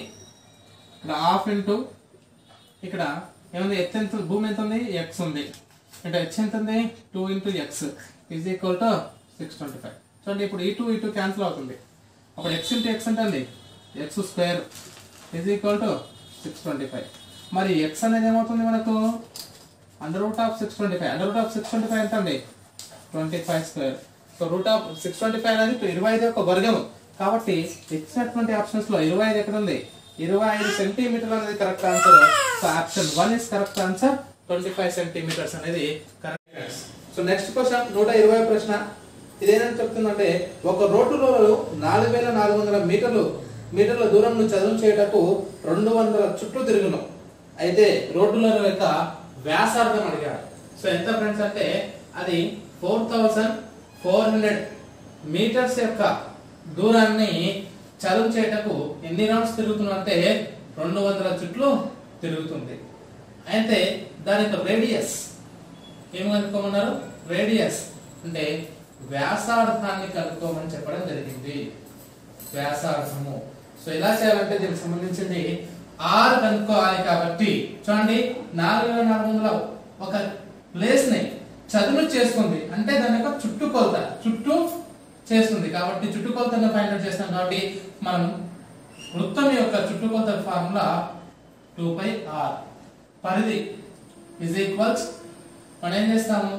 హాఫ్ ఇంటూ ఇక్కడ ఏముంది, ఎత్తు ఎంత, భూమి ఎంత ఉంది, ఎక్స్ ఉంది. అంటే హెచ్ ఎంత ఉంది, two into X is equal to six twenty five. చూడండి, ఇప్పుడు ఈ టూ ఈ టూ క్యాన్సిల్ అవుతుంది. అప్పుడు ఎక్స్ ఇంటూ ఎక్స్ ఉంటుంది, X square is equal to six twenty five. మరి ఎక్స్ అనేది ఏమవుతుంది మనకు, under root of six twenty five. Under root of six twenty five ఎంత అండి, twenty five square. So root of six twenty five అనేది ఇరవై ఐదు యొక్క వర్గము. కాబట్టి ఇచ్చినటువంటి ఆప్షన్స్ లో ఇరవై ఐదు ఎక్కడ ఉంది, ఇరవై ఐదు సెంటీమీటర్లు అనేది correct answer. So option one is correct answer. Twenty five centimetres అనేది కరెక్ట్. సో నెక్స్ట్ క్వశ్చన్ నూట ఇరవై ప్రశ్న. ఇదేనని చెప్తుందంటే ఒక రోడ్డులో నాలుగు వేల నాలుగు వందల మీటర్లు మీటర్ల దూరం నుంచి చదువు చేయటకు రెండు వందల చుట్లు తిరుగును. అయితే రోడ్డులో యొక్క వ్యాసార్థం అడిగాడు. సో ఎంత ఫ్రెండ్స్ అంటే అది four thousand four hundred metres యొక్క దూరాన్ని చదువు చేయటకు ఎన్ని రౌండ్స్ తిరుగుతున్నా అంటే రెండు వందల చుట్లు తిరుగుతుంది. అయితే దాని యొక్క రేడియస్ ఏమి కనుక్కోమన్నారు, రేడియస్ అంటే వ్యాసార్థాన్ని కనుక్కోమని చెప్పడం జరిగింది. వ్యాసార్థము. సో ఎలా చేయాలంటే దీనికి సంబంధించింది ఆర్ కనుక్కోవాలి. కాబట్టి చూడండి, నాలుగు వేల నాలుగు వందల ఒక ప్లేస్ ని చదును చేస్తుంది అంటే దాని యొక్క చుట్టుకొలత చుట్టూ చేస్తుంది. కాబట్టి చుట్టుకొలతను ఫైండ్ అవుట్ చేస్తాం. కాబట్టి మనం వృత్తం యొక్క చుట్టుకొలత ఫార్ములా టూ బై ఆర్. పరిధి ఇజ్ ఈక్వల్స్ మనం ఏం చేస్తాము,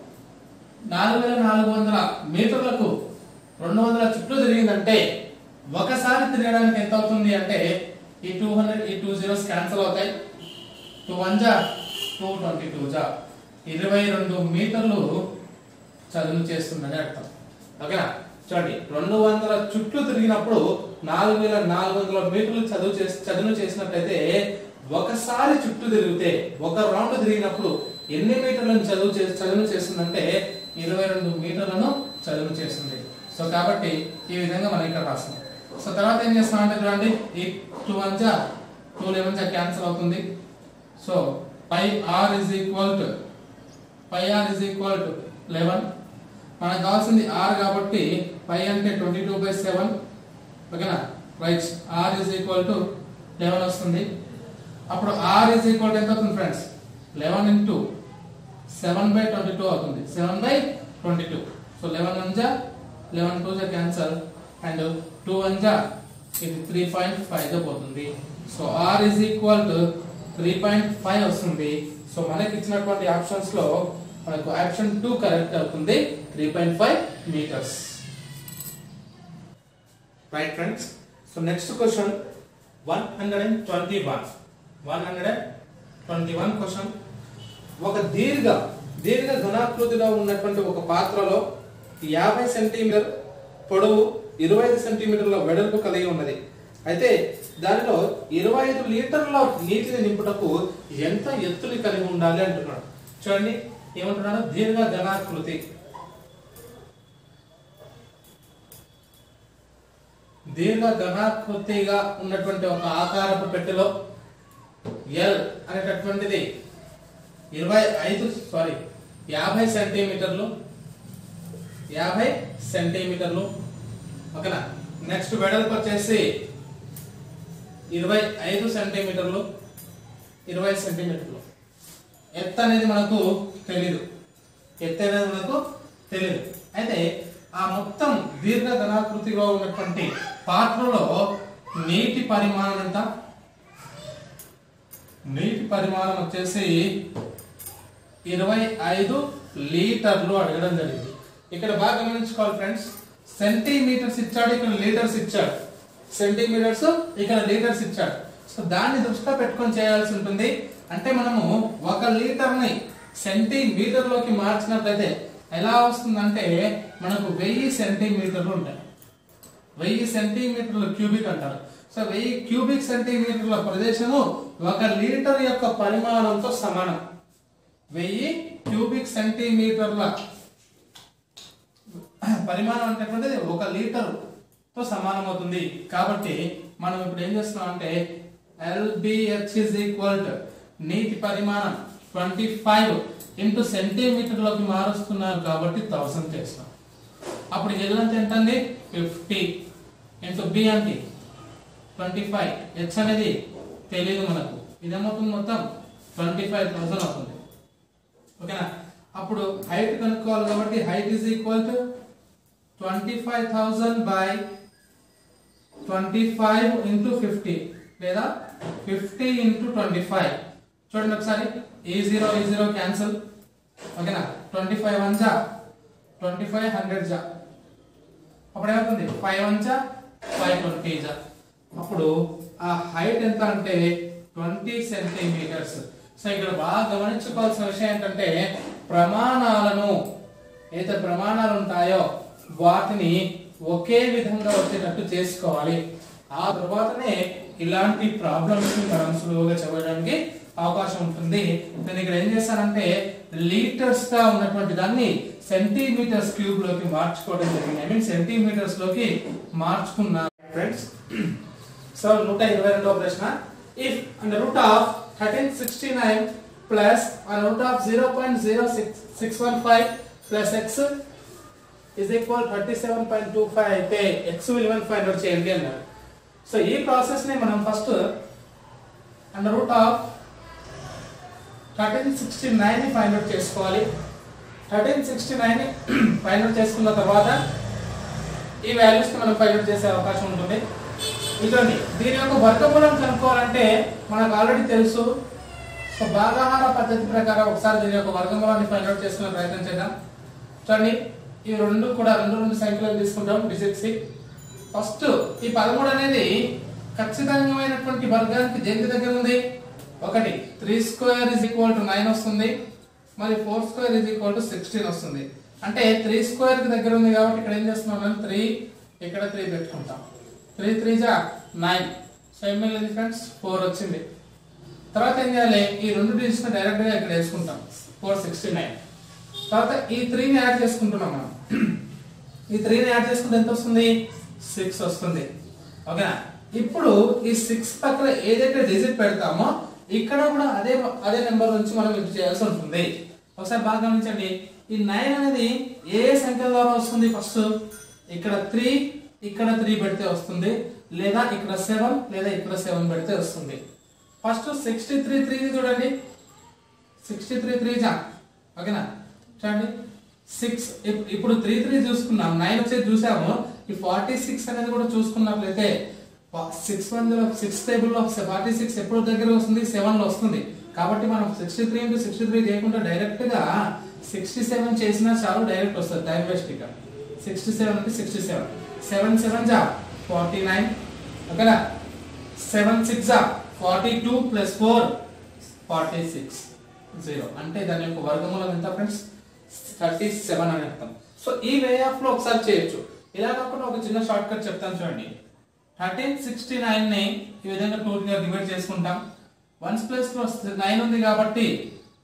నాలుగు వేల నాలుగు వందల మీటర్లకు రెండు వందల చుట్టూ తిరిగిందంటే ఒకసారి తిరగడానికి ఎంత అవుతుంది అంటే ఈ టూ హండ్రెడ్ ఈ టూ జీరోస్ క్యాన్సిల్ అవుతాయి. టూ వన్ జా టూ ట్వంటీ టూ జా ఇరవై రెండు మీటర్లు చదును చేస్తుందని అర్థం. ఓకేనా, చూడండి, రెండు వందల చుట్లు తిరిగినప్పుడు నాలుగు వేల నాలుగు వందల మీటర్లు చదువు చేసి చదును చేసినట్లయితే ఒకసారి చుట్టూ తిరిగితే ఒక రౌండ్ తిరిగినప్పుడు ఎన్ని మీటర్లను చదువు చేసి చదును చేస్తుందంటే ఇరవై రెండు మీటర్లను చదును చేస్తుంది. సో కాబట్టి ఈ విధంగా మనం ఇక్కడ రాస్తాం. సో తర్వాత ఏం చేస్తామంటే చూడండి, ఈ టూ వన్ జా టూ లెవెన్ జా క్యాన్సిల్ అవుతుంది. So pi R is equal to pi R is equal to eleven. మనకు కావాల్సింది ఆర్ కాబట్టి పై అంటే ట్వంటీ టూ బై సెవెన్. ఓకేనా, right. R is equal to eleven వస్తుంది. అప్పుడు ఆర్ ఇస్ ఈక్వల్ టు ఎంత అవుతుంది friends, eleven into seven by twenty two అవుతుంది. Seven by twenty two. So eleven one జా లెవెన్ టూ జా క్యాన్సల్ అండ్ టూ వన్ జా ఇది త్రీ పాయింట్ ఫైవ్ గా పోతుంది. So R is equal to three point five వస్తుంది. సో మనకి ఇచ్చినటువంటి ఆప్షన్స్ లో మనకు ఆప్షన్ టూ కరెక్ట్ అవుతుంది, three point five metres. Right friends. So next question one hundred twenty one one hundred twenty one question. ఒక దీర్ఘ దీర్ఘ ఘనాకృతిలో ఉన్నటువంటి ఒక పాత్రలో యాభై సెంటీమీటర్ పొడవు ఇరవై ఐదు సెంటీమీటర్ల వెడల్పు కలిగి ఉన్నది. అయితే దానిలో ఇరవై ఐదు లీటర్ల నీటిని నింపుటకు ఎంత ఎత్తుని కలిగి ఉండాలి అంటున్నాడు. చూడండి, ఏమంటున్నాడు, దీర్ఘ ఘనాకృతి దీర్ఘ ఘనాకృతిగా ఉన్నటువంటి ఒక ఆకారపు పెట్టెలో ఎల్ అనేటటువంటిది ఇరవై ఐదు సారీ యాభై సెంటీమీటర్లు యాభై సెంటీమీటర్లు ఓకేనా. నెక్స్ట్ వెడల్పు వచ్చేసి ఇరవై ఐదు సెంటీమీటర్లు ఇరవై సెంటీమీటర్లు. ఎత్తు అనేది మనకు తెలీదు ఎత్తు అనేది మనకు తెలియదు. అయితే ఆ మొత్తం దీర్ఘ ఘనాకృతిగా ఉన్నటువంటి పాత్రలో నీటి పరిమాణం ఎంత, నీటి పరిమాణం వచ్చేసి ఇరవై ఐదు లీటర్లు అడగడం జరిగింది. ఇక్కడ బాగా గమనించుకోవాలి ఫ్రెండ్స్, సెంటీమీటర్స్ ఇచ్చాడు, ఇక్కడ లీటర్స్ ఇచ్చాడు. సెంటీమీటర్స్ ఇక్కడ లీటర్స్ ఇచ్చాడు. సో దాన్ని దృష్టిలో పెట్టుకొని చేయాల్సి ఉంటుంది. అంటే మనము ఒక లీటర్ ని సెంటీమీటర్లోకి మార్చినట్లయితే ఎలా వస్తుందంటే మనకు వెయ్యి సెంటీమీటర్లు ఉంటాయి. వెయ్యి సెంటీమీటర్లు క్యూబిక్ అంటారు. సో వెయ్యి క్యూబిక్ సెంటీమీటర్ల ప్రదేశము ఒక లీటర్ యొక్క పరిమాణంతో సమానం. వెయ్యి క్యూబిక్ సెంటీమీటర్ల పరిమాణం అనేటువంటిది ఒక లీటర్ తో సమానం అవుతుంది. కాబట్టి మనం ఇప్పుడు ఏం చేస్తున్నాం అంటే ఎల్బిహెచ్ ఇస్ ఈక్వల్ టు నీటి పరిమాణం ట్వంటీ ఫైవ్ ఇంటూ సెంటీమీటర్లోకి మారుస్తున్నారు కాబట్టి థౌసండ్ చేస్తాం. అప్పుడు ఎల్ అంటే ఎంత అండి, ఫిఫ్టీ ఇంటూ బి అంటే ట్వంటీ ఫైవ్, హెచ్ అనేది తెలియదు మనకు, ఇదేమవుతుంది మొత్తం ట్వంటీ ఫైవ్ థౌసండ్ అవుతుంది. ఓకేనా. అప్పుడు హైట్ కనుక్కోవాలి కాబట్టి height is equal to twenty five thousand by twenty five into fifty లేదా ఫిఫ్టీ ఇంటూ ట్వంటీ ఫైవ్. చూడండి ఒకసారి, ఈ జీరో ఈ జీరో క్యాన్సిల్. ఓకేనా. ట్వంటీ ఫైవ్ వన్ జా ట్వంటీ ఫైవ్ హండ్రెడ్ జా, అప్పుడు ఏమవుతుంది ఫైవ్ వన్ జా ఫైవ్ ట్వంటీ జా. అప్పుడు ఆ హైట్ ఎంత అంటే ట్వంటీ సెంటీమీటర్స్. సో ఇక్కడ బాగా గమనించుకోవాల్సిన విషయం ఏంటంటే ప్రమాణాలను ఏదైతే ప్రమాణాలు ఉంటాయో వాటిని ఒకే విధంగా వచ్చేటట్టు చేసుకోవాలి. ఆ తర్వాతనే ఇలాంటి ప్రాబ్లమ్స్ ని మనం సులువుగా చదవడానికి అవకాశం ఉంటుంది. నేను ఇక్కడ ఏం చేస్తానంటే లీటర్స్ గా ఉన్నటువంటి దాన్ని సెంటీమీటర్స్ క్యూబ్ లోకి మార్చుకోవడం జరిగింది. ఐ మీన్ సెంటీమీటర్స్ లోకి మార్చుకున్నాను ఫ్రెండ్స్. సో నూట ఇరవై రెండవ ప్రశ్న, if and root of thirteen sixty nine plus and root of zero point zero six six one five plus X is equal thirty seven point two five అయితే x విలువను ఫైండ్ అవుట్ చేయండి అన్నారు. సో ఈ ప్రాసెస్ ని మనం first under root of thirteen sixty nine ని ఫైండ్ అవుట్ చేసుకోవాలి. థర్టీన్ సిక్స్టీ నైన్ ని ఫైండ్ అవుట్ చేసుకున్న తర్వాత ఈ వాల్యూస్ ని మనం ఫైండ్ అవుట్ చేసే అవకాశం ఉంటుంది. ఇదండి దీని యొక్క వర్గమూలం కనుక్కోవాలంటే మనకు ఆల్రెడీ తెలుసు. సో భాగాహార పద్ధతి ప్రకారం ఒకసారి దీని యొక్క వర్గమూలాన్ని ఫైండ్ అవుట్ చేసుకునే ప్రయత్నం చేద్దాం. చూడండి, ఈ రెండు కూడా రెండు రెండు సంఖ్యలను తీసుకుంటాం డిజిట్స్. ఫస్ట్ ఈ పదమూడు అనేది ఖచ్చితమైనటువంటి వర్గానికి దేని దగ్గర ఉంది, ఒకటి three square is equal to nine వస్తుంది, మరి four square is equal to sixteen వస్తుంది. అంటే త్రీ స్క్వేర్ కి దగ్గర ఉంది కాబట్టి ఇక్కడ ఏం చేస్తున్నాం, త్రీ ఇక్కడ త్రీ పెట్టుకుంటాం. త్రీ త్రీ జా నైన్. సో ఏం మిగిలింది ఫ్రెండ్స్, ఫోర్ వచ్చింది. తర్వాత ఏం చేయాలి, ఈ రెండు డిజిట్స్ డైరెక్ట్ గా ఇక్కడ వేసుకుంటాం, ఫోర్ సిక్స్టీ నైన్. తర్వాత ఈ త్రీని యాడ్ చేసుకుంటున్నాం మనం. ఈ త్రీని యాడ్ చేసుకుంటే ఎంత వస్తుంది, సిక్స్ వస్తుంది. ఓకేనా. ఇప్పుడు ఈ సిక్స్ పక్కన ఏదైతే డిజిట్ పెడతామో ఇక్కడ కూడా అదే అదే నెంబర్ నుంచి మనం ఇంటూ చేయాల్సి ఉంటుంది. ఒకసారి బాగా గమనించండి, ఈ నైన్ అనేది ఏ సంఖ్య ద్వారా వస్తుంది, ఫస్ట్ ఇక్కడ త్రీ ఇక్కడ త్రీ పెడితే వస్తుంది, లేదా ఇక్కడ సెవెన్ లేదా ఇక్కడ సెవెన్ పెడితే వస్తుంది. ఫస్ట్ సిక్స్టీ త్రీ త్రీ చూడండి, సిక్స్టీ త్రీ త్రీ జా. ఓకేనా. చూడండి సిక్స్, ఇప్పుడు త్రీ త్రీ చూసుకున్నాం, నైన్ వచ్చేది చూసాము. ఈ ఫార్టీ సిక్స్ అనేది కూడా చూసుకున్నట్లయితే six one zero six table లో ఫార్టీ సిక్స్ ఎప్పుడు దగ్గర వస్తుంది, సెవెన్ లో వస్తుంది. కాబట్టి మనం sixty three into sixty three చేయకుండా డైరెక్ట్ గా సిక్స్టీ సెవెన్ చేసినా చాలు, డైరెక్ట్ వస్తుంది, టైం వేస్ట్. ఇక్కడ సిక్స్టీ సెవెన్ అంటే సిక్స్టీ సెవెన్, సెవెన్ సెవెన్ జా ఫార్టీ నైన్. ఓకేనా. సెవెన్ సిక్స్ జా forty two plus four forty six, zero. అంటే దాని యొక్క వర్గమూలం ఎంత ఫ్రెండ్స్, థర్టీ సెవెన్ అని అర్థం. సో ఈ వే ఆఫ్ లో ఒకసారి చేయొచ్చు. ఇలా కాకుండా ఒక చిన్న షార్ట్ కట్ చెప్తాను చూడండి. థర్టీన్ సిక్స్టీ నైన్ ని ఈ విధంగా టూ గా డివైడ్ చేసుకుంటాం. వన్స్ ప్లస్ లో నైన్ ఉంది కాబట్టి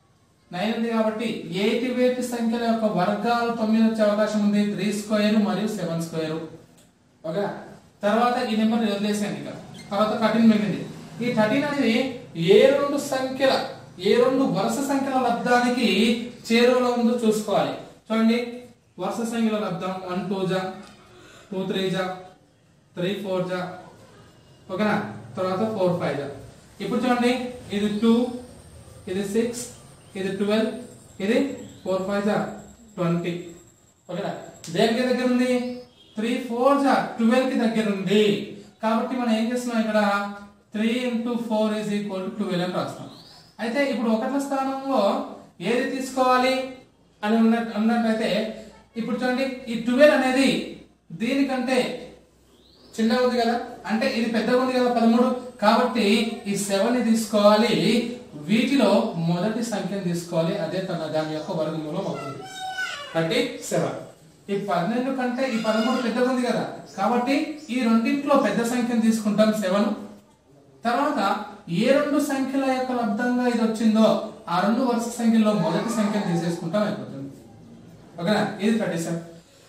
నైన్ ఉంది కాబట్టి ఎయిట్ వేటి సంఖ్యల యొక్క వర్గాలు తొమ్మిది వచ్చే అవకాశం ఉంది. త్రీ స్క్వేర్ మరియు సెవెన్ స్క్వేర్. ఓకే, తర్వాత ఈ నెంబర్ వదిలేసాను. ఇక తర్వాత థర్టీన్ మిగిలింది. ఈ థర్టీన్ అనేది ఏ రెండు సంఖ్యల ఏ రెండు వరుస సంఖ్యల లబ్ధానికి చేరువలో ఉందో చూసుకోవాలి. చూడండి, వరుస సంఖ్యల లబ్ధం వన్ టూ జా, టూ త్రీ జా, త్రీ ఫోర్ జా, ఓకేనా, తర్వాత ఫోర్ ఫైవ్ జా. ఇప్పుడు చూడండి, ఇది టూ, ఇది సిక్స్, ఇది ట్వెల్వ్, ఇది ఫోర్ ఫైవ్ జా ట్వంటీ. ఓకేనా, దేనికి దగ్గర ఉంది? త్రీ ఫోర్ జా ట్వెల్వ్ కి దగ్గర ఉంది. కాబట్టి మనం ఏం చేస్తున్నాం, ఇక్కడ three into four is equal to twelve అని రాస్తాం. అయితే ఇప్పుడు ఒకటి స్థానంలో ఏది తీసుకోవాలి అని ఉన్నట్టు అన్నట్టయితే ఇప్పుడు చూడండి, ఈ ట్వెల్వ్ అనేది దీనికంటే చిన్నగా ఉంది కదా, అంటే ఇది పెద్దగా ఉంది కదా పదమూడు. కాబట్టి ఈ సెవెన్ ని తీసుకోవాలి. వీటిలో మొదటి సంఖ్యను తీసుకోవాలి, అదే తన దాని యొక్క వర్గమూలం అవుతుంది. Thirty seven. ఈ పన్నెండు కంటే ఈ పదమూడు పెద్దగా ఉంది కదా, కాబట్టి ఈ రెండింటిలో పెద్ద సంఖ్యను తీసుకుంటాం సెవెన్. తర్వాత ఏ రెండు సంఖ్యల యొక్క లబ్ధంగా ఇది వచ్చిందో ఆ రెండు వరుస సంఖ్యల్లో మొదటి సంఖ్యను తీసేసుకుంటాం, అయిపోతుంది. ఓకేనా, ఇది థర్టీ సెవెన్.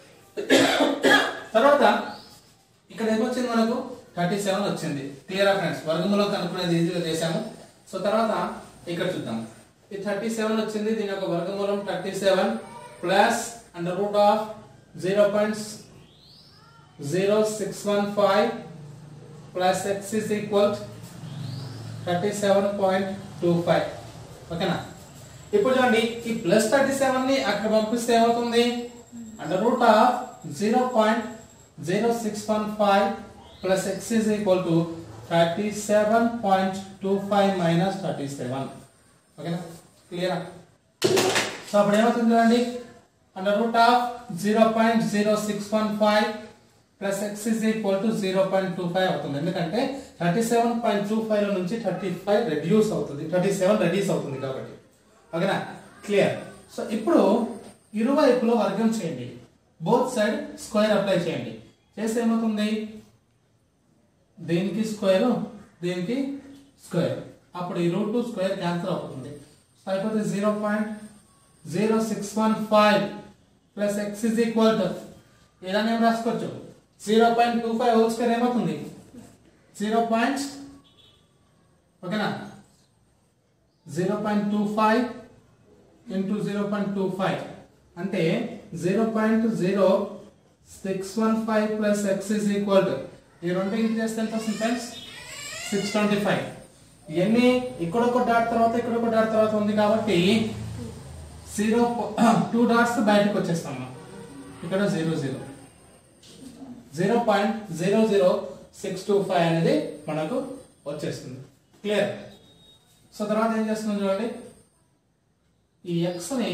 తర్వాత ఇక్కడ ఏమొచ్చింది మనకు? థర్టీ సెవెన్ వచ్చింది. క్లియరా ఫ్రెండ్స్? వర్గమూలం కనుక్కునేది ఈజీగా చేశాము. సో తర్వాత ఇక్కడ చూద్దాం, ఈ థర్టీ సెవెన్ వచ్చింది. దీని యొక్క వర్గమూలం thirty seven plus under root of zero point zero six one five plus X is equal thirty seven point two five. ఓకేనా, ఇప్పుడు చూడండి, ఈ ప్లస్ థర్టీ సెవెన్ ని అక్కడ పంపిస్తే ఏమవుతుంది? Under root of zero point zero six one five plus X is equal to thirty seven point two five minus thirty seven. ఓకేనా, క్లియరా? సో అప్పుడు ఏమవుతుంది చూడండి, under root of zero point zero six one five plus X is equal to zero point two five అవుతుంది. ఎందుకంటే thirty seven point two five నుంచి థర్టీ ఫైవ్ రెడ్యూస్ అవుతుంది, థర్టీ సెవెన్ రెడ్యూస్ అవుతుంది కాబట్టి. ఓకేనా, క్లియర్? సో ఇప్పుడు ఇరువైపులో వర్గం చేయండి, బోత్ సైడ్ స్క్వేర్ అప్లై చేయండి. చేస్తే ఏమవుతుంది? దీనికి స్క్వేర్, దీనికి స్క్వేర్. అప్పుడు ఈ రూట్ స్క్వేర్ క్యాన్సిల్ అవుతుంది. సో అయిపోతే zero point zero six one five plus X is equal to ఇలా ఏం రాసుకోవచ్చు, zero point two five whole square ఏమవుతుంది? జీరో పాయింట్ ఓకేనా zero point two five into zero point two five అంటే zero point zero six one five plus X is equal to ఈ రెండు ఇంటూ చేస్తే ఎంత వస్తుంది ఫ్రెండ్స్? Six twenty five. ఇవన్నీ ఇక్కడ ఒక డాట్ తర్వాత ఇక్కడ ఒక డాట్ తర్వాత ఉంది కాబట్టి జీరో టూ డాట్స్ బయటకు వచ్చేస్తాం. ఇక్కడ zero zero zero point zero zero six two five అనేది మనకు వచ్చేస్తుంది. క్లియర్? సో తర్వాత ఏం చేస్తున్నాం చూడండి, ఈ ఎక్స్ ని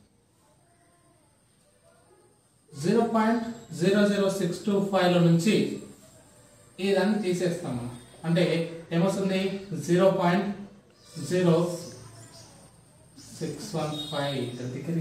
zero point zero zero six two five లో నుంచి ఇదాన్ని తీసేస్తాము. అంటే ఏమొస్తుంది? Zero point zero six one five దగ్గర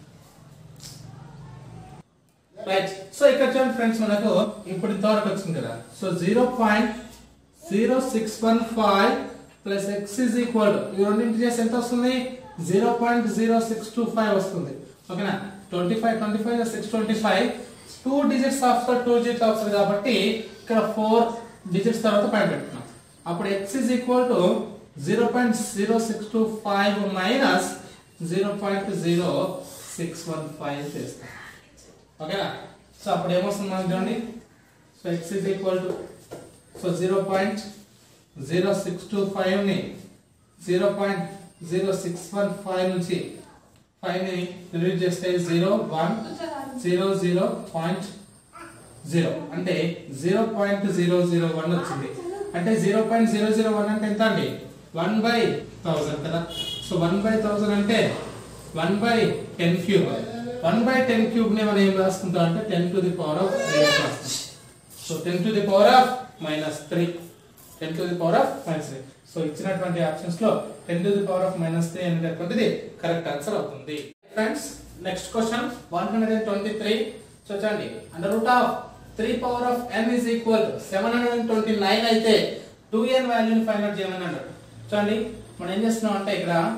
రైట్. సో ఇక్కడ చూడండి ఫ్రెండ్స్, మనకు ఇప్పుడు ఇంతవరకు వచ్చింది కదా. So zero point zero six one five plus X is equal ఈ రెండింటి చేసి ఎంత వస్తుంది? Zero point zero six two five వస్తుంది. ఓకేనా, twenty five twenty five six twenty five two digits after two digits after కాబట్టి ఇక్కడ ఫోర్ డిజిట్స్ తర్వాత పైన పెట్టుకున్నాం. అప్పుడు X is equal to zero point zero six two five minus zero point zero six one five చేస్తాం. ఓకేనా, సో అప్పుడు ఏమొస్తుంది మనకి చూడండి. So X is equal to so zero point zero six two five ని zero point zero six one five నుంచి ఫైవ్ ని డిలీట్ చేస్తే zero one zero zero point zero అంటే zero point zero zero one వచ్చింది. అంటే zero point zero zero one అంటే ఎంత అండి? వన్ బై థౌసండ్ కదా. సో వన్ బై థౌసండ్ అంటే one by ten cube. One by ten cube ని మనం ఏం రాసుకుంటాం అంటే ten to the power of three రాస్తాం. So ten to the power of minus three ten to the power of minus three. So ఇచ్చినటువంటి ఆప్షన్స్ లో ten to the power of minus three అనేటువంటిది కరెక్ట్ ఆన్సర్ అవుతుంది. Friends, next question one hundred twenty three. చూడండి, under root of three power of n is equal to seven hundred twenty nine అయితే టూ ఎన్ వాల్యూని ఫైండ్ అవుట్ చేయమని అంటారు. చూడండి, మనం ఏం చేస్తున్నాం అంటే ఇక్కడ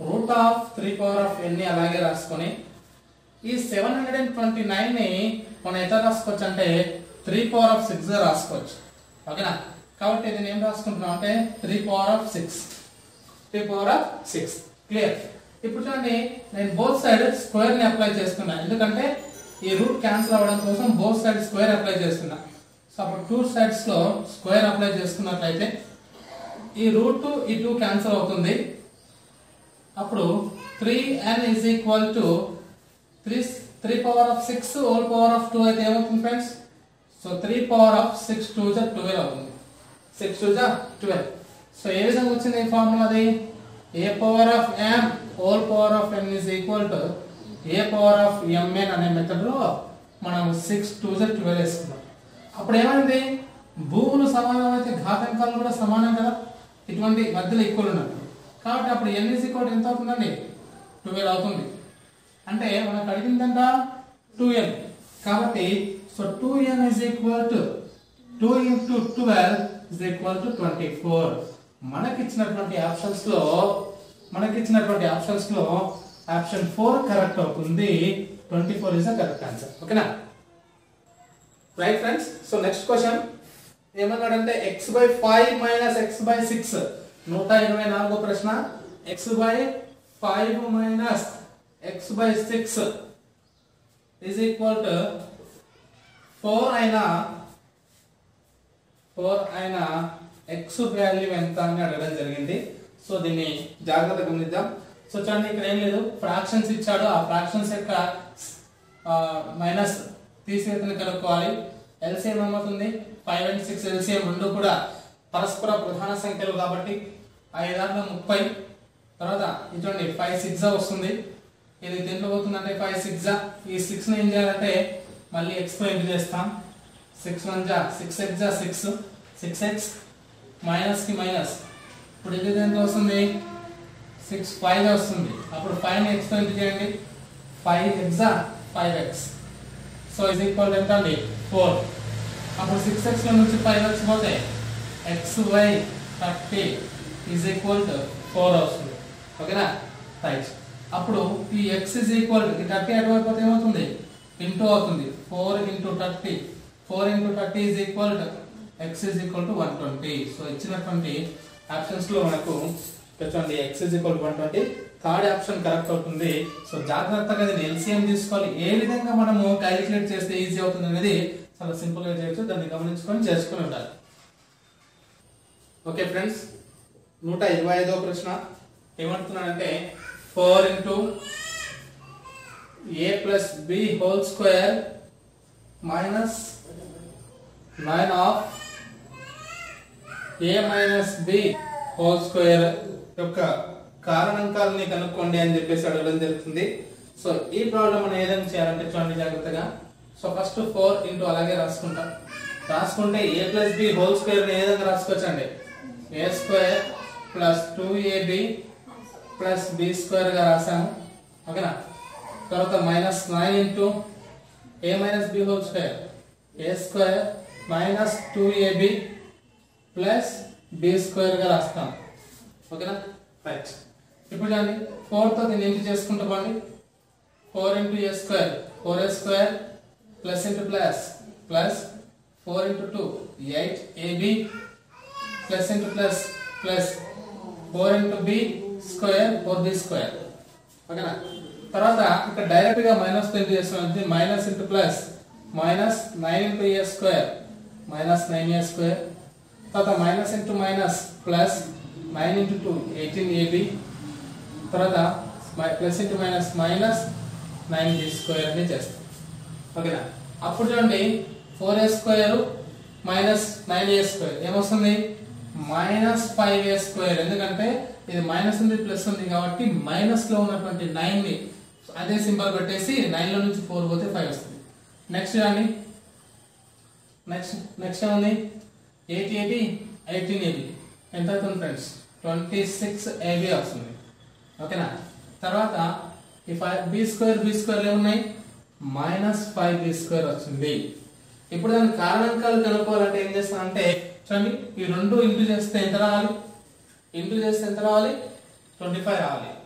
root of three power of n ని అలాగే రాసుకొని ఈ seven hundred and twenty nine ని మనం ఎట్లా రాసుకోవచ్చు అంటే త్రీ పవర్ ఆఫ్ సిక్స్ గా రాసుకోవచ్చు. ఓకేనా? కాబట్టి ఇది ఏం రాసుకుంటున్నాం అంటే three power of six three power of six clear. ఇప్పుడు చూడండి నేను బోత్ సైడ్ స్క్వేర్ ని అప్లై చేస్తున్నా, ఎందుకంటే ఈ రూట్ క్యాన్సిల్ అవ్వడం కోసం బోత్ సైడ్ స్క్వేర్ అప్లై చేస్తున్నా. సో అప్పుడు టూ సైడ్స్ లో స్క్వేర్ అప్లై చేసుకున్నట్లయితే ఈ రూట్ ఈ టూ క్యాన్సిల్ అవుతుంది. అప్పుడు three n is equal to three three power of six whole power of two అయితే ఏమవుతుంది friends? So three power of six two జా ట్వెల్వ్ అవుతుంది. సిక్స్ టూ జా ట్వెల్వ్. సో ఏ విధంగా వచ్చింది ఈ ఫార్ములా? అది a power of m whole power of n is equal to a power of mn అనే మెథడ్ లో మనం సిక్స్ టూ జా ట్వెల్వ్ వేసుకున్నాం. అప్పుడు ఏమైంది? భూములు సమానం అయితే ఘాతాంకాలు కూడా సమానం కదా, ఇటువంటి మధ్యలో ఈక్వల్ ఉన్నట్టు. కాబట్టి అప్పుడు ఎన్ ఈజ్ ఈక్వల్ ఎంత అవుతుందండి? ట్వెల్వ్ అవుతుంది. అంటే మనకు అడిగిందంట టూ ఎన్. కాబట్టి so two n is equal to two into twelve is equal to twenty four. మనకి ఇచ్చినటువంటి ఆప్షన్స్ లో మనకి ఇచ్చినటువంటి ఆప్షన్స్ లో ఆప్షన్ ఫోర్ కరెక్ట్ అవుతుంది. Twenty four is the correct answer. ఓకేనా? Right friends. So next question ఏమన్నాడంటే x by five minus x by six. నూట ఇరవై నాలుగో ప్రశ్న. X by five minus x by six is equal to four అయినా ఫోర్ అయినా ఎక్స్ వాల్యూ ఎంత అని అడగడం జరిగింది. సో దీన్ని జాగ్రత్తగా గమనిద్దాం. సో చూడండి ఇక్కడ ఏం లేదు, ఫ్రాక్షన్స్ ఇచ్చాడు, ఆ ఫ్రాక్షన్స్ యొక్క మైనస్ తీసివేతని కనుక్కోవాలి. ఎల్సిఎం ఏమవుతుంది? ఫైవ్ అండ్ సిక్స్ ఎల్సిఎం రెండు కూడా పరస్పర ప్రధాన సంఖ్యలు కాబట్టి ఐదారులో ముప్పై. తర్వాత ఇటువంటి ఫైవ్ సిక్స్ వస్తుంది. ఇది దేంట్లో పోతుందంటే ఫైవ్ సిక్స్. ఈ సిక్స్ ని ఏం చేయాలంటే మళ్ళీ ఎక్స్ తో ఎండ్ చేస్తాం. సిక్స్ వన్ జా సిక్స్ ఎక్స్ జా సిక్స్ సిక్స్ ఎక్స్ మైనస్ కి మైనస్. ఇప్పుడు ఇది దేంట్లో వస్తుంది? సిక్స్ ఫైవ్ వస్తుంది. అప్పుడు ఫైవ్ ని ఎక్స్ తో ఎండ్ చేయండి. ఫైవ్ ఎక్స్ జా five x. So is equal ఎంత అండి? ఫోర్. అప్పుడు సిక్స్ ఎక్స్ లో నుంచి ఫైవ్ ఎక్స్ పోతే x y thirty is equal to four వస్తుంది. ఓకేనా? రైట్. అప్పుడు ఈ x is equal to thirty అటువైపు పోతే ఏమవుతుంది? ఇంటూ అవుతుంది. Four into thirty four into thirty is equal to x is equal to one twenty. So ఇచ్చినటువంటి ఆప్షన్స్ లో మనకు చూడండి x is equal to one twenty. Third option correct అవుతుంది. సో జాగ్రత్తగా దీన్ని ఎల్సిఎం తీసుకోవాలి. ఏ విధంగా మనము క్యాలిక్యులేట్ చేస్తే ఈజీ అవుతుంది అనేది చాలా సింపుల్ గా చేయొచ్చు. దాన్ని గమనించుకొని చేసుకుని ఉండాలి. ఓకే ఫ్రెండ్స్, నూట ఇరవై ఐదో ప్రశ్న ఏమంటున్నాడంటే four into a plus b whole square minus nine of a minus b whole square యొక్క కారణాంకాలని కనుక్కోండి అని చెప్పేసి అడగడం జరుగుతుంది. సో ఈ ప్రాబ్లం మనం ఏ విధంగా చేయాలంటే చూడండి జాగ్రత్తగా. సో ఫస్ట్ ఫోర్ ఇంటూ అలాగే రాసుకుంటాం. రాసుకుంటే a plus b whole square ఏ విధంగా రాసుకోవచ్చండి? A square plus two ab plus b square గా రాసాము. ఓకేనా? తర్వాత minus nine into a minus b whole square a square minus two ab plus b square గా రాస్తాం. ఓకేనా? రైట్. ఇప్పుడు చూడండి ఫోర్ తో దీన్ని ఇంటూ చేసుకుంటా పోండి. Four into a square four a square plus into plus plus four into two eight ab plus into plus plus four into b square four b square. ఓకేనా? తర్వాత ఇక్కడ డైరెక్ట్ గా మైనస్ తో ఇంటూ చేస్తాం. Minus into plus minus nine into a square minus nine a square. తర్వాత minus into minus plus nine into two eighteen ab. తర్వాత plus into minus minus nine b square అని చేస్తాం. ఓకేనా? అప్పుడు చూడండి four a square minus nine a square ఏమొస్తుంది? Minus five a square. ఎందుకంటే ఇది మైనస్ ఉంది ప్లస్ ఉంది కాబట్టి మైనస్ లో ఉన్నటువంటి నైన్ ని అదే సింబల్ పెట్టేసి నైన్ లో నుంచి ఫోర్ పోతే ఫైవ్ వస్తుంది. నెక్స్ట్ చూడండి నెక్స్ట్ నెక్స్ట్ ఏముంది? ఎయిట్ ఏబి ఎయిటీన్ ఏబి ఎంత అవుతుంది ఫ్రెండ్స్? ట్వంటీ సిక్స్ ఏబి వస్తుంది. ఓకేనా? తర్వాత ఈ five b square b square ఏమున్నాయి? మైనస్ ఫైవ్ బి స్క్వేర్ వచ్చింది. ఇప్పుడు దాని కారణాంకాలు కనుక్కోవాలంటే ఏం చేస్తానంటే చూడండి ఈ రెండు ఇంటూ చేస్తే ఎంత రావాలి? ఇంటూ చేస్తే ఎంత రావాలి? ట్వంటీ ఫైవ్ రావాలి.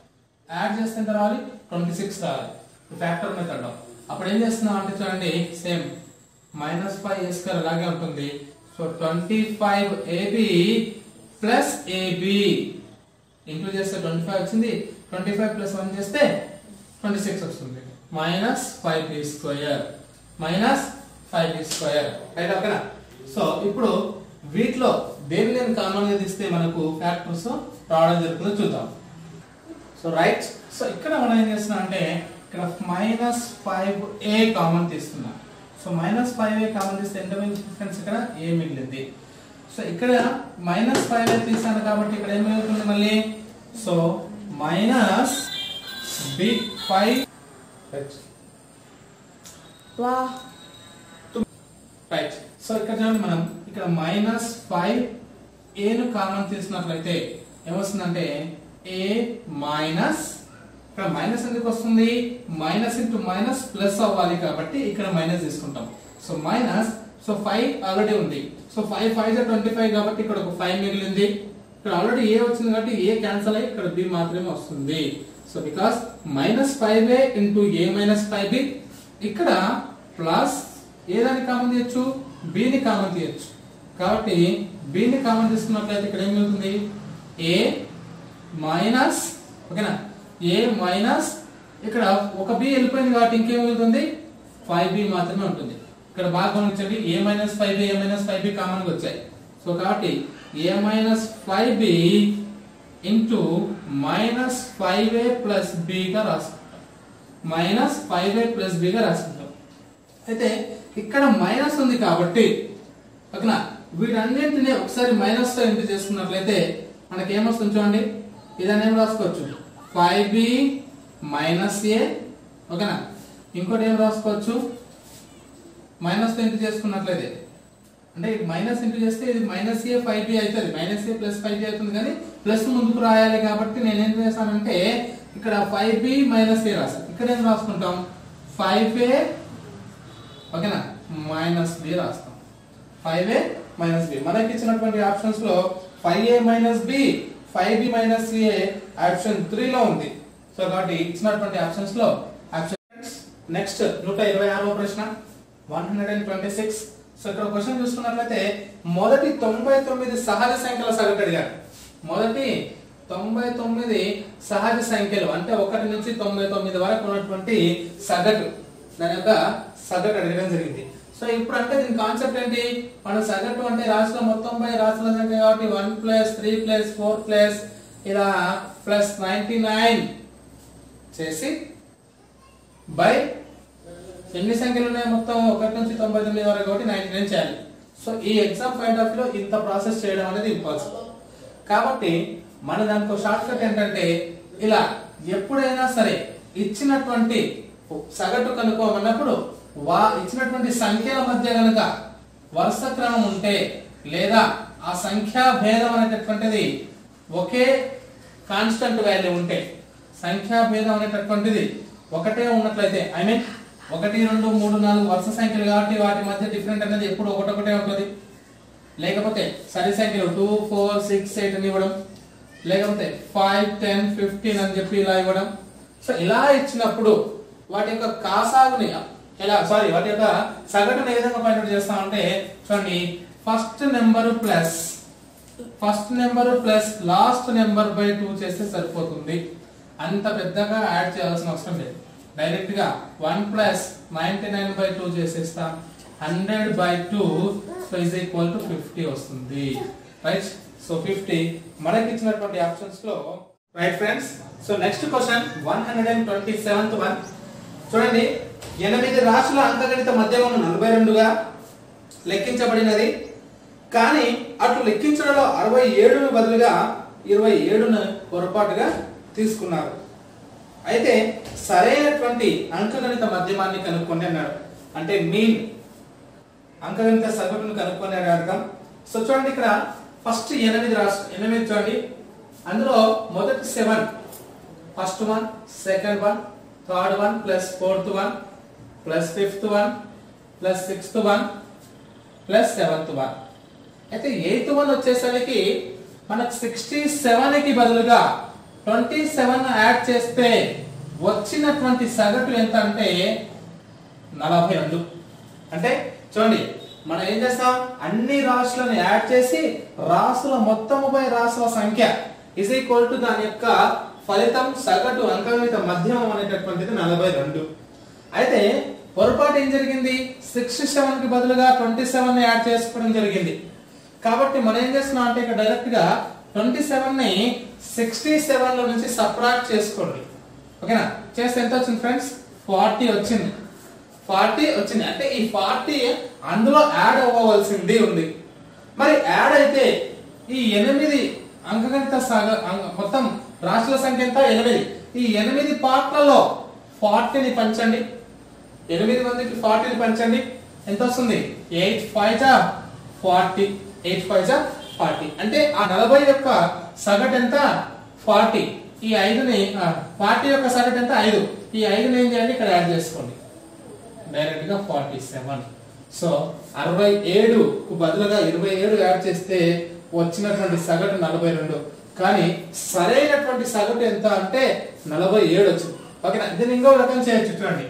యాడ్ చేస్తే ఎంత రావాలి, ట్వంటీ సిక్స్ రావాలి ఫ్యాక్టర్ మెథడ్ లో. అప్పుడు ఏం చేస్తున్నాం అంటే చూడండి same minus five a square అలాగే ఉంటుంది. So twenty five ab plus ab include చేస్తే ట్వంటీ ఫైవ్ వచ్చింది, ట్వంటీ ఫైవ్ ప్లస్ వన్ చేస్తే ట్వంటీ సిక్స్ వస్తుంది, minus five b square minus five b square right ఓకేనా. సో ఇప్పుడు వీటిలో దేని నేను కామన్ గా తీస్తే మనకు ఫ్యాక్టర్స్ రావడం జరుగుతుందో చూద్దాం. సో రైట్, సో ఇక్కడ మనం ఏం చేస్తున్నాం అంటే ఇక్కడ మైనస్ ఫైవ్ ఏ కామన్ తీసుకున్నాం. So minus five a common తీస్తే ఎంత డిఫరెన్స్, ఇక్కడ ఏ మిగిలింది. సో ఇక్కడ మైనస్ ఫైవ్ ఏ తీసాను కాబట్టి ఇక్కడ ఏం మిగులుతుంది మళ్ళీ, so minus b five right. So ఇక్కడ చూడండి మనం ఇక్కడ మైనస్ ఫైవ్ ఏను కామన్ తీసినట్లయితే ఏమొస్తుందంటే ఏ మైనస్, ఇక్కడ మైనస్ ఎందుకు వస్తుంది, మైనస్ ఇంటూ మైనస్ ప్లస్ అవ్వాలి కాబట్టి ఇక్కడ మైనస్ తీసుకుంటాం. So minus, so five already ఉంది, so five five twenty five కాబట్టి ఇక్కడ ఒక ఫైవ్ మిగిలింది. ఇక్కడ ఆల్రెడీ ఏ వచ్చింది కాబట్టి ఏ క్యాన్సల్ అయ్యి ఇక్కడ బి మాత్రమే వస్తుంది. So because minus five a into a minus five b, ఇక్కడ ప్లస్ ఏదాన్ని కామన్ తీయచ్చు, బిని కామన్ తీయచ్చు కాబట్టి బిని కామన్ తీసుకున్నట్లయితే ఇక్కడ ఏం మిగులుతుంది, ఏ మైనస్ ఓకేనా, ఏ మైనస్ ఇక్కడ ఒక బి వెళ్ళిపోయింది కాబట్టి ఇంకేం మిగులుతుంది, ఫైవ్ బి మాత్రమే ఉంటుంది. ఇక్కడ బాగా గమనించండి, a minus five b a minus five b common గా వచ్చాయి. సో కాబట్టి a minus five b into minus five a plus b గా రాసుకుంటాం, minus five a plus b గా రాసుకుంటాం. అయితే ఇక్కడ మైనస్ ఉంది కాబట్టి ఓకేనా, వీటన్నింటినీ ఒకసారి మైనస్ తో ఎంటర్ చేసుకున్నట్లయితే మనకి ఏమొస్తుంది చూడండి, ఇదని ఏం రాసుకోవచ్చు, ఫైవ్ బి మైనస్ ఏ ఓకేనా. ఇంకోటి ఏం రాసుకోవచ్చు, మైనస్ తో ఎంటర్ చేసుకున్నట్లయితే అంటే మైనస్ ఇంటూ చేస్తే ఇది మైనస్ ఏ ఫైవ్ బి అవుతుంది, minus a plus five b అవుతుంది కానీ ప్లస్ ముందుకు రాయాలి కాబట్టి నేను ఏం చేశానంటే ఇక్కడ ఫైవ్ బి మైనస్ ఏ రాసాను. ఇక్కడ ఏం రాసుకుంటాం, ఫైవ్ ఏ ఓకేనా మైనస్ బి రాస్తాం, ఫైవ్ ఏ మైనస్ బి. మనకి ఇచ్చినటువంటి ఆప్షన్స్ లో five a minus b five b minus a option three లో ఉంది. సో కాబట్టి ఇచ్చినటువంటి ఆప్షన్స్ లో ఆప్షన్ నెక్స్ట్ నూట ఇరవై ఆరవ ప్రశ్న one hundred and twenty six. So ఇక్కడ క్వశ్చన్ చూసుకున్నట్లయితే మొదటి తొంభై తొమ్మిది సహజ సంఖ్యల సగటు అడిగారు. మొదటి తొంభై తొమ్మిది సహజ సంఖ్యలు అంటే ఒకటి నుంచి తొంభై తొమ్మిది వరకు ఉన్నటువంటి సగటు, దాని యొక్క సగటు అడగడం జరిగింది. సో ఇప్పుడు అంటే దీని కాన్సెప్ట్ ఏంటి, మన సగటు అంటే రాష్ట్రం మొత్తం పై రాష్ట్రాల సంఖ్య కాబట్టి one plus three plus four plus ఇలా ప్లస్ నైన్టీ నైన్ చేసి బై ఎన్ని సంఖ్యలు ఉన్నాయి మొత్తం ఒకటి నుంచి తొంభై తొమ్మిది వరకు కాబట్టి నైన్టీ నైన్ చేయాలి. సో ఈ ఎగ్జామ్ పాయింట్ ఆఫ్ వ్యూ లో ఇంత ప్రాసెస్ చేయడం అనేది ఇంపాసిబుల్ కాబట్టి మన దానికి షార్ట్ కట్ ఏంటంటే ఇలా ఎప్పుడైనా సరే ఇచ్చినటువంటి సగటు కనుక్కోమన్నప్పుడు వా ఇచ్చినటువంటి సంఖ్యల మధ్య గనక వరుస క్రమం ఉంటే లేదా ఆ సంఖ్యా భేదం అనేటటువంటిది ఒకే కాన్స్టెంట్ వాల్యూ ఉంటే, సంఖ్యా భేదం అనేటటువంటిది ఒకటే ఉన్నట్లయితే ఐ మీన్ ఒకటి రెండు మూడు నాలుగు వరుస సంఖ్యలు కాబట్టి వాటి మధ్య డిఫరెంట్ అనేది ఎప్పుడు ఒకటొకటే ఉంటుంది. లేకపోతే సరి సంఖ్యలు టూ ఫోర్ సిక్స్ ఎయిట్ అని ఇవ్వడం, లేకపోతే ఫైవ్ టెన్ ఫిఫ్టీన్ అని చెప్పి ఇలా ఇవ్వడం. సో ఇలా ఇచ్చినప్పుడు వాటి యొక్క కాసాగుని ఎలా సారీ వాటి యొక్క సగటును ఏ విధంగా ఫైండ్ అవుట్ చేస్తామంటే చూడండి, first number plus first number plus last number by two చేస్తే సరిపోతుంది. అంత పెద్దగా యాడ్ చేయాల్సిన అవసరం లేదు. డైరెక్ట్ గా one plus ninety nine by two చేసేస్తాం, hundred by two so is equal to fifty వస్తుంది రైట్. సో ఫిఫ్టీ మనకి ఇచ్చినటువంటి ఆప్షన్స్ లో right friends. So next question one hundred and twenty seventh one చూడండి, ఎనిమిది రాశుల అంకగణిత మధ్యమం నలభై రెండుగా లెక్కించబడినది కానీ అట్లు లెక్కించడంలో అరవై ఏడును బదులుగా ఇరవై ఏడును పొరపాటుగా తీసుకున్నారు. అయితే సరైనటువంటి అంకగణిత మధ్యమాన్ని కనుక్కొని అన్నాడు, అంటే మీన్ అంకగణిత సగటును కనుక్కొని అర్థం. సో చూడండి ఇక్కడ ఫస్ట్ ఎనిమిది రాసు ఎనిమిది చూడండి, అందులో మొదటి seven, first one second one third one plus fourth one plus fifth one plus sixth one plus seventh one. అయితే ఎయిత్ వన్ వచ్చేసరికి మనకు సిక్స్టీ సెవెన్ కి బదులుగా ట్వంటీ సెవెన్ యాడ్ చేస్తే వచ్చినటువంటి సగటు ఎంత అంటే నలభై రెండు. అంటే చూడండి మనం ఏం చేస్తాం, అన్ని రాశులను యాడ్ చేసి రాశుల మొత్తముపై రాశుల సంఖ్య ఇస్ ఈక్వల్ టు దాని యొక్క ఫలితం సగటు అంకగణిత మధ్యమం అనేటటువంటిది నలభై రెండు. అయితే పొరపాటు ఏం జరిగింది, సిక్స్టీ సెవెన్ కి బదులుగా ట్వంటీ సెవెన్ యాడ్ చేసుకోవడం జరిగింది. కాబట్టి మనం ఏం చేస్తున్నాం అంటే ఇక్కడ డైరెక్ట్ గా ట్వంటీ సెవెన్ ని సిక్స్టీ సెవెన్ లో నుంచి సబ్ట్రాక్ట్ చేసుకోండి. ఓకేనా, చేస్తే ఎంత వచ్చింది ఫ్రెండ్స్, ఫార్టీ వచ్చింది. ఫార్టీ వచ్చింది అంటే ఈ ఫార్టీ అందులో యాడ్ అవ్వవలసింది ఉంది. మరి యాడ్ అయితే ఈ ఎనిమిది అంకగణిత సాగ మొత్తం రాశుల సంఖ్య ఎంత, ఎనిమిది. ఈ ఎనిమిది పార్ట్లలో ఫార్టీని పంచండి, ఎనిమిది మందికి ఫార్టీని పంచండి, ఎంత వస్తుంది, ఎయిట్ ఫైవ్ జా ఫార్టీ, ఎయిట్ ఫైవ్ జా ఫార్టీ. అంటే ఆ నలభై యొక్క సగటు ఎంత, ఫార్టీ. ఈ ఐదుని ఫార్టీ యొక్క సగటు ఎంత, ఐదు. ఈ ఐదుని ఏం చేయండి, ఇక్కడ యాడ్ చేసుకోండి డైరెక్ట్ గా ఫార్టీ సెవెన్. సో అరవై ఏడు కు బదులుగా ఇరవై ఏడు యాడ్ చేస్తే వచ్చినటువంటి సగటు నలభై రెండు. కానీ సరైనటువంటి సగటు ఎంత అంటే నలభై ఏడు వచ్చింది. ఓకేనా, దీన్ని ఇంకో రకం చేయొచ్చు. చూడండి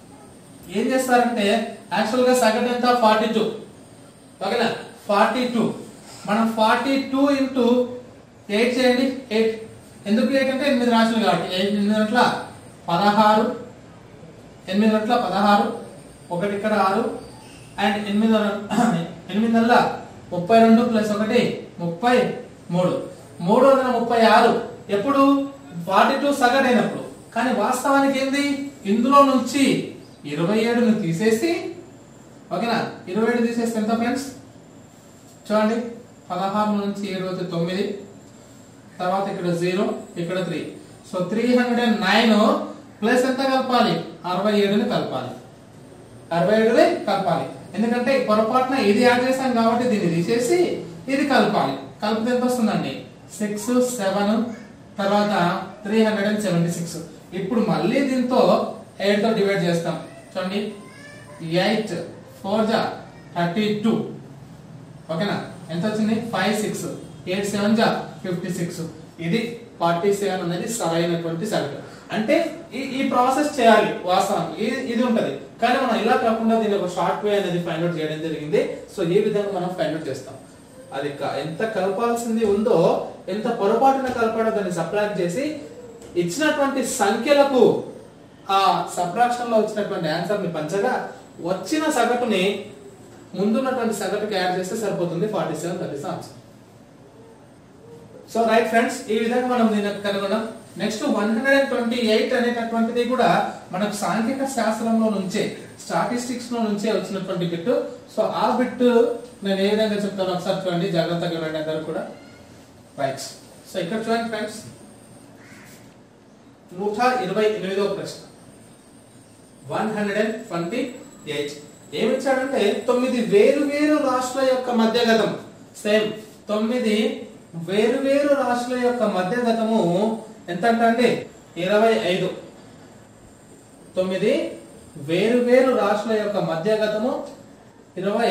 ఏం చేస్తారంటే యాక్చువల్ గా సగటు ఎంత, ఫార్టీ టూ. ఓకేనా, ఫార్టీ టూ. మనం ఫార్టీ టూ ఇంటూ ఎయిట్ చేయండి. ఎయిట్ ఎందుకు ఎయిట్ అంటే ఎనిమిది రాశులు కాబట్టి ఎయిట్ ఎనిమిది గంటల పదహారు, ఎనిమిది గంటల పదహారు, ఒకటి ఇక్కడ ఆరు, అండ్ ఎనిమిది ఎనిమిది నెలల ముప్పై రెండు ప్లస్ ఒకటి ముప్పై మూడు, మూడు వందల ముప్పై ఆరు. ఎప్పుడు ఫార్టీ టూ సగటు అయినప్పుడు. కానీ వాస్తవానికి ఏంది, ఇందులో నుంచి ఇరవై ఏడును తీసేసి, ఓకేనా, ఇరవై ఏడు తీసేస్తే ఎంత ఫ్రెండ్స్, చూడండి పదహారు నుంచి ఏడు అయితే తొమ్మిది, తర్వాత ఇక్కడ జీరో, ఇక్కడ three. So three hundred and nine plus ఎంత కలపాలి, అరవై ఏడుని కలపాలి, అరవై ఏడుని కలపాలి. ఎందుకంటే పొరపాటున ఇది యాడ్ చేసాం కాబట్టి దీన్ని తీసేసి ఇది కలపాలి. కలిపితే ఎంత వస్తుందండి, సిక్స్ సెవెన్, తర్వాత three hundred and seventy six. ఇప్పుడు మళ్ళీ దీంతో ఎయిట్ తో డివైడ్ చేస్తాం. చూడండి ఎయిట్ ఫోర్ జా థర్టీ టూ. ఓకేనా, ఎంత వచ్చింది, ఫైవ్ సిక్స్, ఎయిట్ సెవెన్ జా ఫిఫ్టీ సిక్స్. ఇది ఫార్టీ సెవెన్ అనేది సరైనటువంటి సగటు. అంటే ఈ ఈ ప్రాసెస్ చేయాలి వాస్తవానికి, ఇది ఇది ఉంటది. కానీ మనం ఇలా కాకుండా దీని ఒక షార్ట్ వే అనేది ఫైండ్ అవుట్ చేయడం జరిగింది. సో ఈ విధంగా మనం ఫైండ్ అవుట్ చేస్తాం. అది ఎంత కలపాల్సింది ఉందో, ఎంత పొరపాటున కలపాడో దాన్ని సబ్ట్రాక్ట్ చేసి ఇచ్చినటువంటి సంఖ్యలకు ఆ సబ్ట్రాక్షన్ లో వచ్చినటువంటి ఆన్సర్ ని పంచగా వచ్చిన సగటుని ముందున్నటువంటి సగటుకి యాడ్ చేస్తే సరిపోతుంది, forty seven thirty answer. So right friends, ఈ విధంగా మనం దీన్ని కనుగొన్నాం. Next one hundred and twenty eight అనేటటువంటిది కూడా మనకు సాంఘిక శాస్త్రంలో నుంచే, స్టాటిస్టిక్స్ లో నుంచే వచ్చినటువంటి బిట్. సో ఆ బిట్ నేను ఏ విధంగా చెప్తాను ఒకసారి చూడండి, జాగ్రత్తగా చూడండి అందరూ కూడా. రైట్, సో ఇక్కడ చూడండి ఫ్రెండ్స్, నూట ఇరవై ఎనిమిదో ప్రశ్న, one hundred and twenty eight. ఏమిచ్చాడంటే తొమ్మిది వేరు వేరు రాష్ట్రాల యొక్క మధ్యగతం. సేమ్ తొమ్మిది వేరు వేరు రాష్ట్రాల యొక్క మధ్యగతము ఎంత అంటే ఇరవై ఐదు. తొమ్మిది వేరు వేరు రాష్ట్రాల యొక్క మధ్యగతము ఇరవై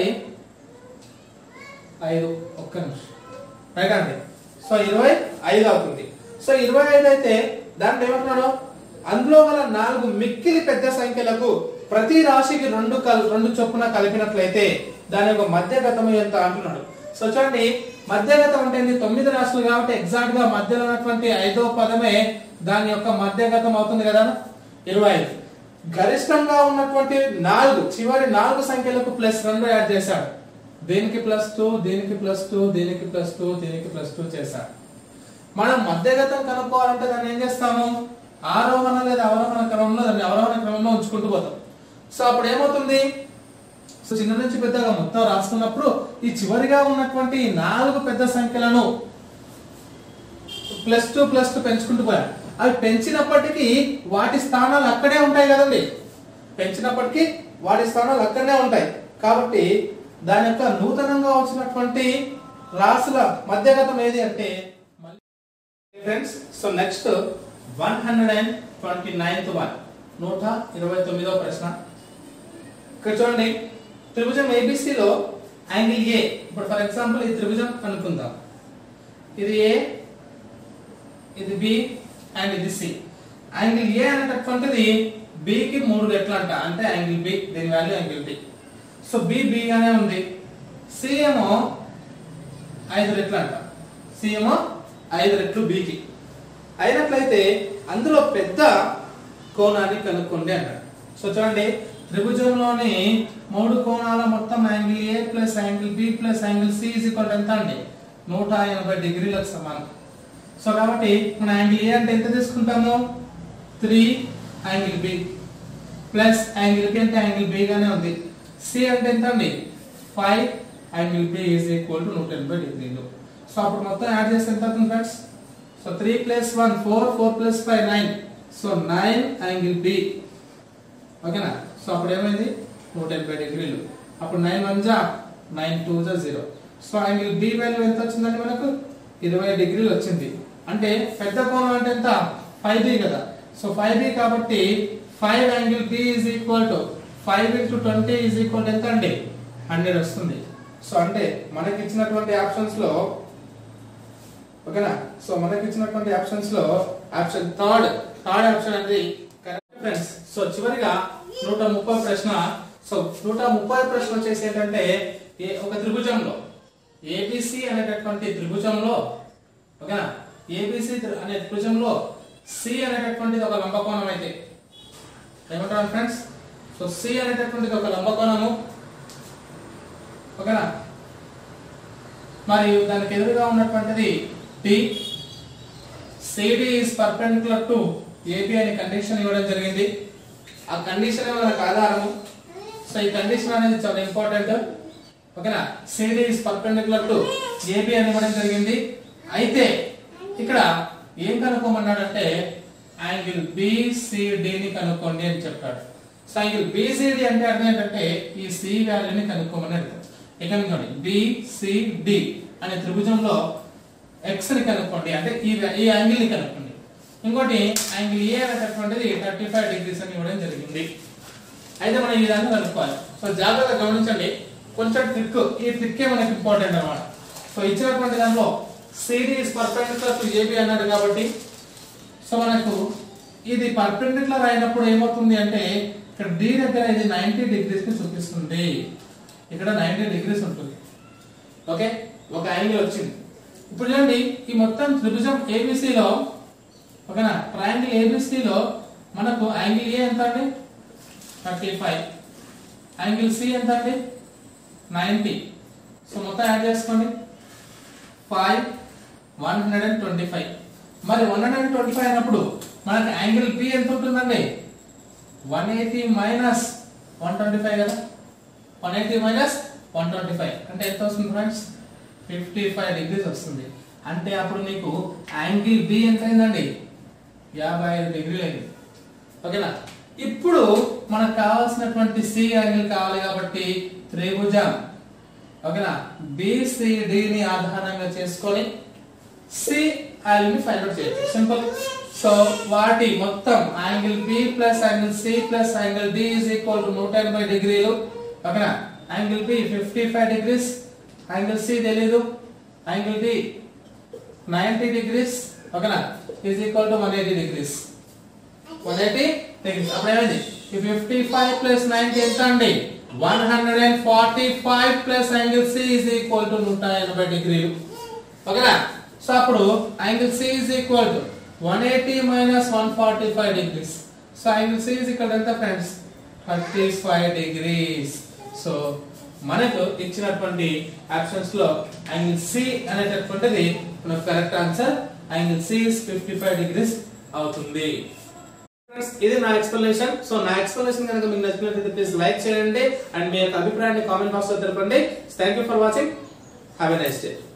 ఐదు. ఒక్క నిమిషం, రైట్ అండి. సో ఇరవై ఐదు అవుతుంది. సో ఇరవై ఐదు అయితే దాంట్లో ఏమంటున్నాడు, అందులో గల నాలుగు మిక్కిలి పెద్ద సంఖ్యలకు ప్రతి రాశికి రెండు రెండు చొప్పున కలిపినట్లయితే దాని యొక్క మధ్యగతము ఎంత అంటున్నాడు. సో చూడండి, మధ్యగతం అంటే తొమ్మిది రాశులు కాబట్టి ఎగ్జాక్ట్ గా మధ్యలో ఉన్నటువంటి ఐదో పదమే దాని యొక్క మధ్యగతం అవుతుంది కదా, ఇరవై ఐదు. గరిష్టంగా ఉన్నటువంటి నాలుగు చివరి నాలుగు సంఖ్యలకు ప్లస్ రెండు యాడ్ చేశాడు. దీనికి ప్లస్ టూ, దీనికి ప్లస్ టూ, దీనికి ప్లస్ టూ, దీనికి ప్లస్ టూ చేశాడు. మనం మధ్యగతం కనుక్కోవాలంటే దాన్ని ఏం చేస్తాము, ఆరోహణ లేదా అవరోహణ క్రమంలో దాన్ని అవరోహణ క్రమంలో ఉంచుకుంటూ పోతాం. సో అప్పుడు ఏమవుతుంది, సో చిన్న నుంచి పెద్దగా మొత్తం రాసుకున్నప్పుడు ఈ చివరిగా ఉన్నటువంటి నాలుగు పెద్ద సంఖ్యలను ప్లస్ టూ ప్లస్ టూ పెంచుకుంటూ పోయాం. అవి పెంచినప్పటికీ వాటి స్థానాలు అక్కడే ఉంటాయి కదండి, పెంచినప్పటికీ వాటి స్థానాలు అక్కడనే ఉంటాయి. కాబట్టి దాని యొక్క నూతనంగా వచ్చినటువంటి రాసుల మధ్యగతం ఏది అంటే friends. So next one hundred and twenty ninth one, నూట ఇరవై తొమ్మిదో ప్రశ్న. ఇక్కడ చూడండి, త్రిభుజం ఏబిసిలో యాంగిల్ ఏ. ఇప్పుడు ఫర్ ఎగ్జాంపుల్ ఈ త్రిభుజం అనుకుందాం, ఇది ఏ, ఇది బి, అండ్ ఇది సి. యాంగిల్ ఏ అనేటటువంటిది బి కి మూడు రెట్లు అంట, అంటే యాంగిల్ బి, దీని value angle B. So B B గానే ఉంది. సి ఏమో ఐదు రెట్లు అంట, సి ఏమో ఐదు రెట్లు బికి అయినట్లయితే అందులో పెద్ద కోణాన్ని కనుక్కోండి అంటారు. సో చూడండి, త్రిభుజంలోని మూడు కోణాల మొత్తం angle A plus angle B plus angle C is equal ఎంత అండి, నూట ఎనభై డిగ్రీలకు సమానం. సో కాబట్టి మన యాంగిల్ ఏ అంటే ఎంత తీసుకుంటాము, three angle B plus angle B అంటే యాంగిల్ బి గానే ఉంది. సి అంటే ఎంత అండి, five angle B is equal to నూట ఎనభై డిగ్రీలు. సో అప్పుడు మొత్తం యాడ్ చేస్తే ఎంత అవుతుంది friends? So three plus one four, four plus five nine, so nine angle B. ఓకేనా? సో అప్పుడు ఏమైంది, నూట ఎనభై డిగ్రీలు. అప్పుడు నైన్ వన్ జా నైన్ టూ జా zero. So angle B value ఎంత వచ్చిందండి మనకు, ఇరవై డిగ్రీలు వచ్చింది. అంటే పెద్ద కోణం అంటే ఎంత, ఫైవ్ బి కదా. సో ఫైవ్ బి కాబట్టి five angle B is equal to five into twenty is equal to ఎంత అండి, హండ్రెడ్ వస్తుంది. సో అంటే మనకి ఇచ్చినటువంటి ఆప్షన్స్ లో, ఓకేనా, సో మనకి ఇచ్చినటువంటి ఆప్షన్స్ లో ఆప్షన్ థర్డ్ థర్డ్ ఆప్షన్ అనేది కరెక్ట్ ఫ్రెండ్స్. సో చివరిగా నూట ముప్పై ప్రశ్న. సో నూట ముప్పై ప్రశ్న వచ్చేసి ఏంటంటే, ఒక త్రిభుజంలో ఏబిసి అనేటటువంటి త్రిభుజంలో, ఓకేనా, ఏబిసి అనే త్రిభుజంలో సి అనేటటువంటిది ఒక లంబకోణం అయితే ఏమంటారు ఫ్రెండ్స్? సో సి అనేటటువంటిది ఒక లంబకోణము, ఓకేనా, మరియు దానికి ఎదురుగా ఉన్నటువంటిది D. CD is perpendicular to AB అనే కండిషన్ ఇవ్వడం జరిగింది. ఆ కండిషన్ మనకు ఆధారము. సో ఈ కండిషన్ అనేది చాలా ఇంపార్టెంట్. ఓకేనా, CD is perpendicular to AB అని ఇవ్వడం జరిగింది. అయితే ఇక్కడ ఏం కనుక్కోమన్నాడంటే యాంగిల్ బిసిడిని కనుక్కోండి అని చెప్పాడు. సో యాంగిల్ బిసిడి అంటే అర్థం ఏంటంటే ఈ సి వాల్యూని కనుక్కోమని అర్థం. ఇక్కడ చూడండి, బిసిడి అనే త్రిభుజంలో ఎక్స్ ని కనుక్కోండి, అంటే ఈ ఈ యాంగిల్ ని కనుక్కోండి. ఇంకోటి యాంగిల్ ఏ అనేటటువంటిది థర్టీ ఫైవ్ డిగ్రీస్ అని ఇవ్వడం జరిగింది. అయితే మనం ఈ విధంగా కనుక్కోవాలి. సో జాగ్రత్తగా గమనించండి, కొంచెం ట్రిక్, ఈ ట్రిక్కే మనకి ఇంపార్టెంట్ అన్నమాట. సో ఇచ్చినటువంటి దానిలో CD is perpendicular to AB అన్నాడు కాబట్టి, సో మనకు ఇది పర్పెండిక్యులర్ అయినప్పుడు ఏమవుతుంది అంటే ఇక్కడ డి దగ్గర ఇది నైన్టీ డిగ్రీస్ ని చూపిస్తుంది, ఇక్కడ నైన్టీ డిగ్రీస్ ఉంటుంది. ఓకే, ఒక యాంగిల్ వచ్చింది. ఇప్పుడు చూడండి, ఈ మొత్తం త్రిభుజం ఏబిసిలో, ఓకేనా, ట్రయాంగిల్ ఏబిసిలో మనకు యాంగిల్ ఏ ఎంత అండి, థర్టీ ఫైవ్, యాంగిల్ సి ఎంత అండి, నైన్టీ. సో మొత్తం యాడ్ చేసుకోండి, five one hundred and twenty five. మరి one hundred and twenty five అయినప్పుడు మనకి యాంగిల్ బి ఎంత ఉంటుందండి, one eighty minus one twenty five కదా. One eighty minus one twenty five అంటే ఎంత వస్తుంది ఫ్రెండ్స్, ఫిఫ్టీ ఫైవ్ డిగ్రీస్ వస్తుంది. అంటే అప్పుడు నీకు యాంగిల్ బి ఎంత అయిందండి, యాభై ఐదు డిగ్రీలు అయింది. ఓకేనా, ఇప్పుడు మనకు కావాల్సినటువంటి సి యాంగిల్ కావాలి కాబట్టి త్రిభుజం, ఓకేనా, బిసిడిని ఆధారంగా చేసుకొని సి యాంగిల్ ని ఫైండ్ అవుట్ చేయొచ్చు, సింపుల్. సో వాటి మొత్తం angle B plus angle C plus angle D is equal to నూట ఎనభై డిగ్రీలు. ఓకేనా, angle B fifty five degrees, angle C తెలీదు, యాంగిల్ డి నైన్టీ డిగ్రీస్, ఓకేనా, is equal to one eighty degrees, one eighty degrees. అప్పుడు ఏమైంది, ఈ ఫిఫ్టీ ఫైవ్ ప్లస్ నైన్టీ ఎంత అండి, one hundred forty five plus angle C is equal to నూట ఎనభై డిగ్రీలు. ఓకేనా, సో అప్పుడు angle C is equal to one eighty minus one forty five degrees. So angle C is equal ఎంత friends, thirty five degrees. So మనకు ఇచ్చినటువంటి ఆప్షన్స్ లో యాంగిల్ సి అనేటటువంటిది మన correct answer. Angle C is fifty five degrees అవుతుంది. ఇది నా ఎక్స్ప్లెనేషన్. సో నా ఎక్స్ప్లెనేషన్ కనుక మీకు నచ్చినట్లయితే ప్లీజ్ లైక్ చేయండి అండ్ మీ యొక్క అభిప్రాయాన్ని కామెంట్ బాక్స్ లో తెలపండి. Thank you for watching. Have a nice day.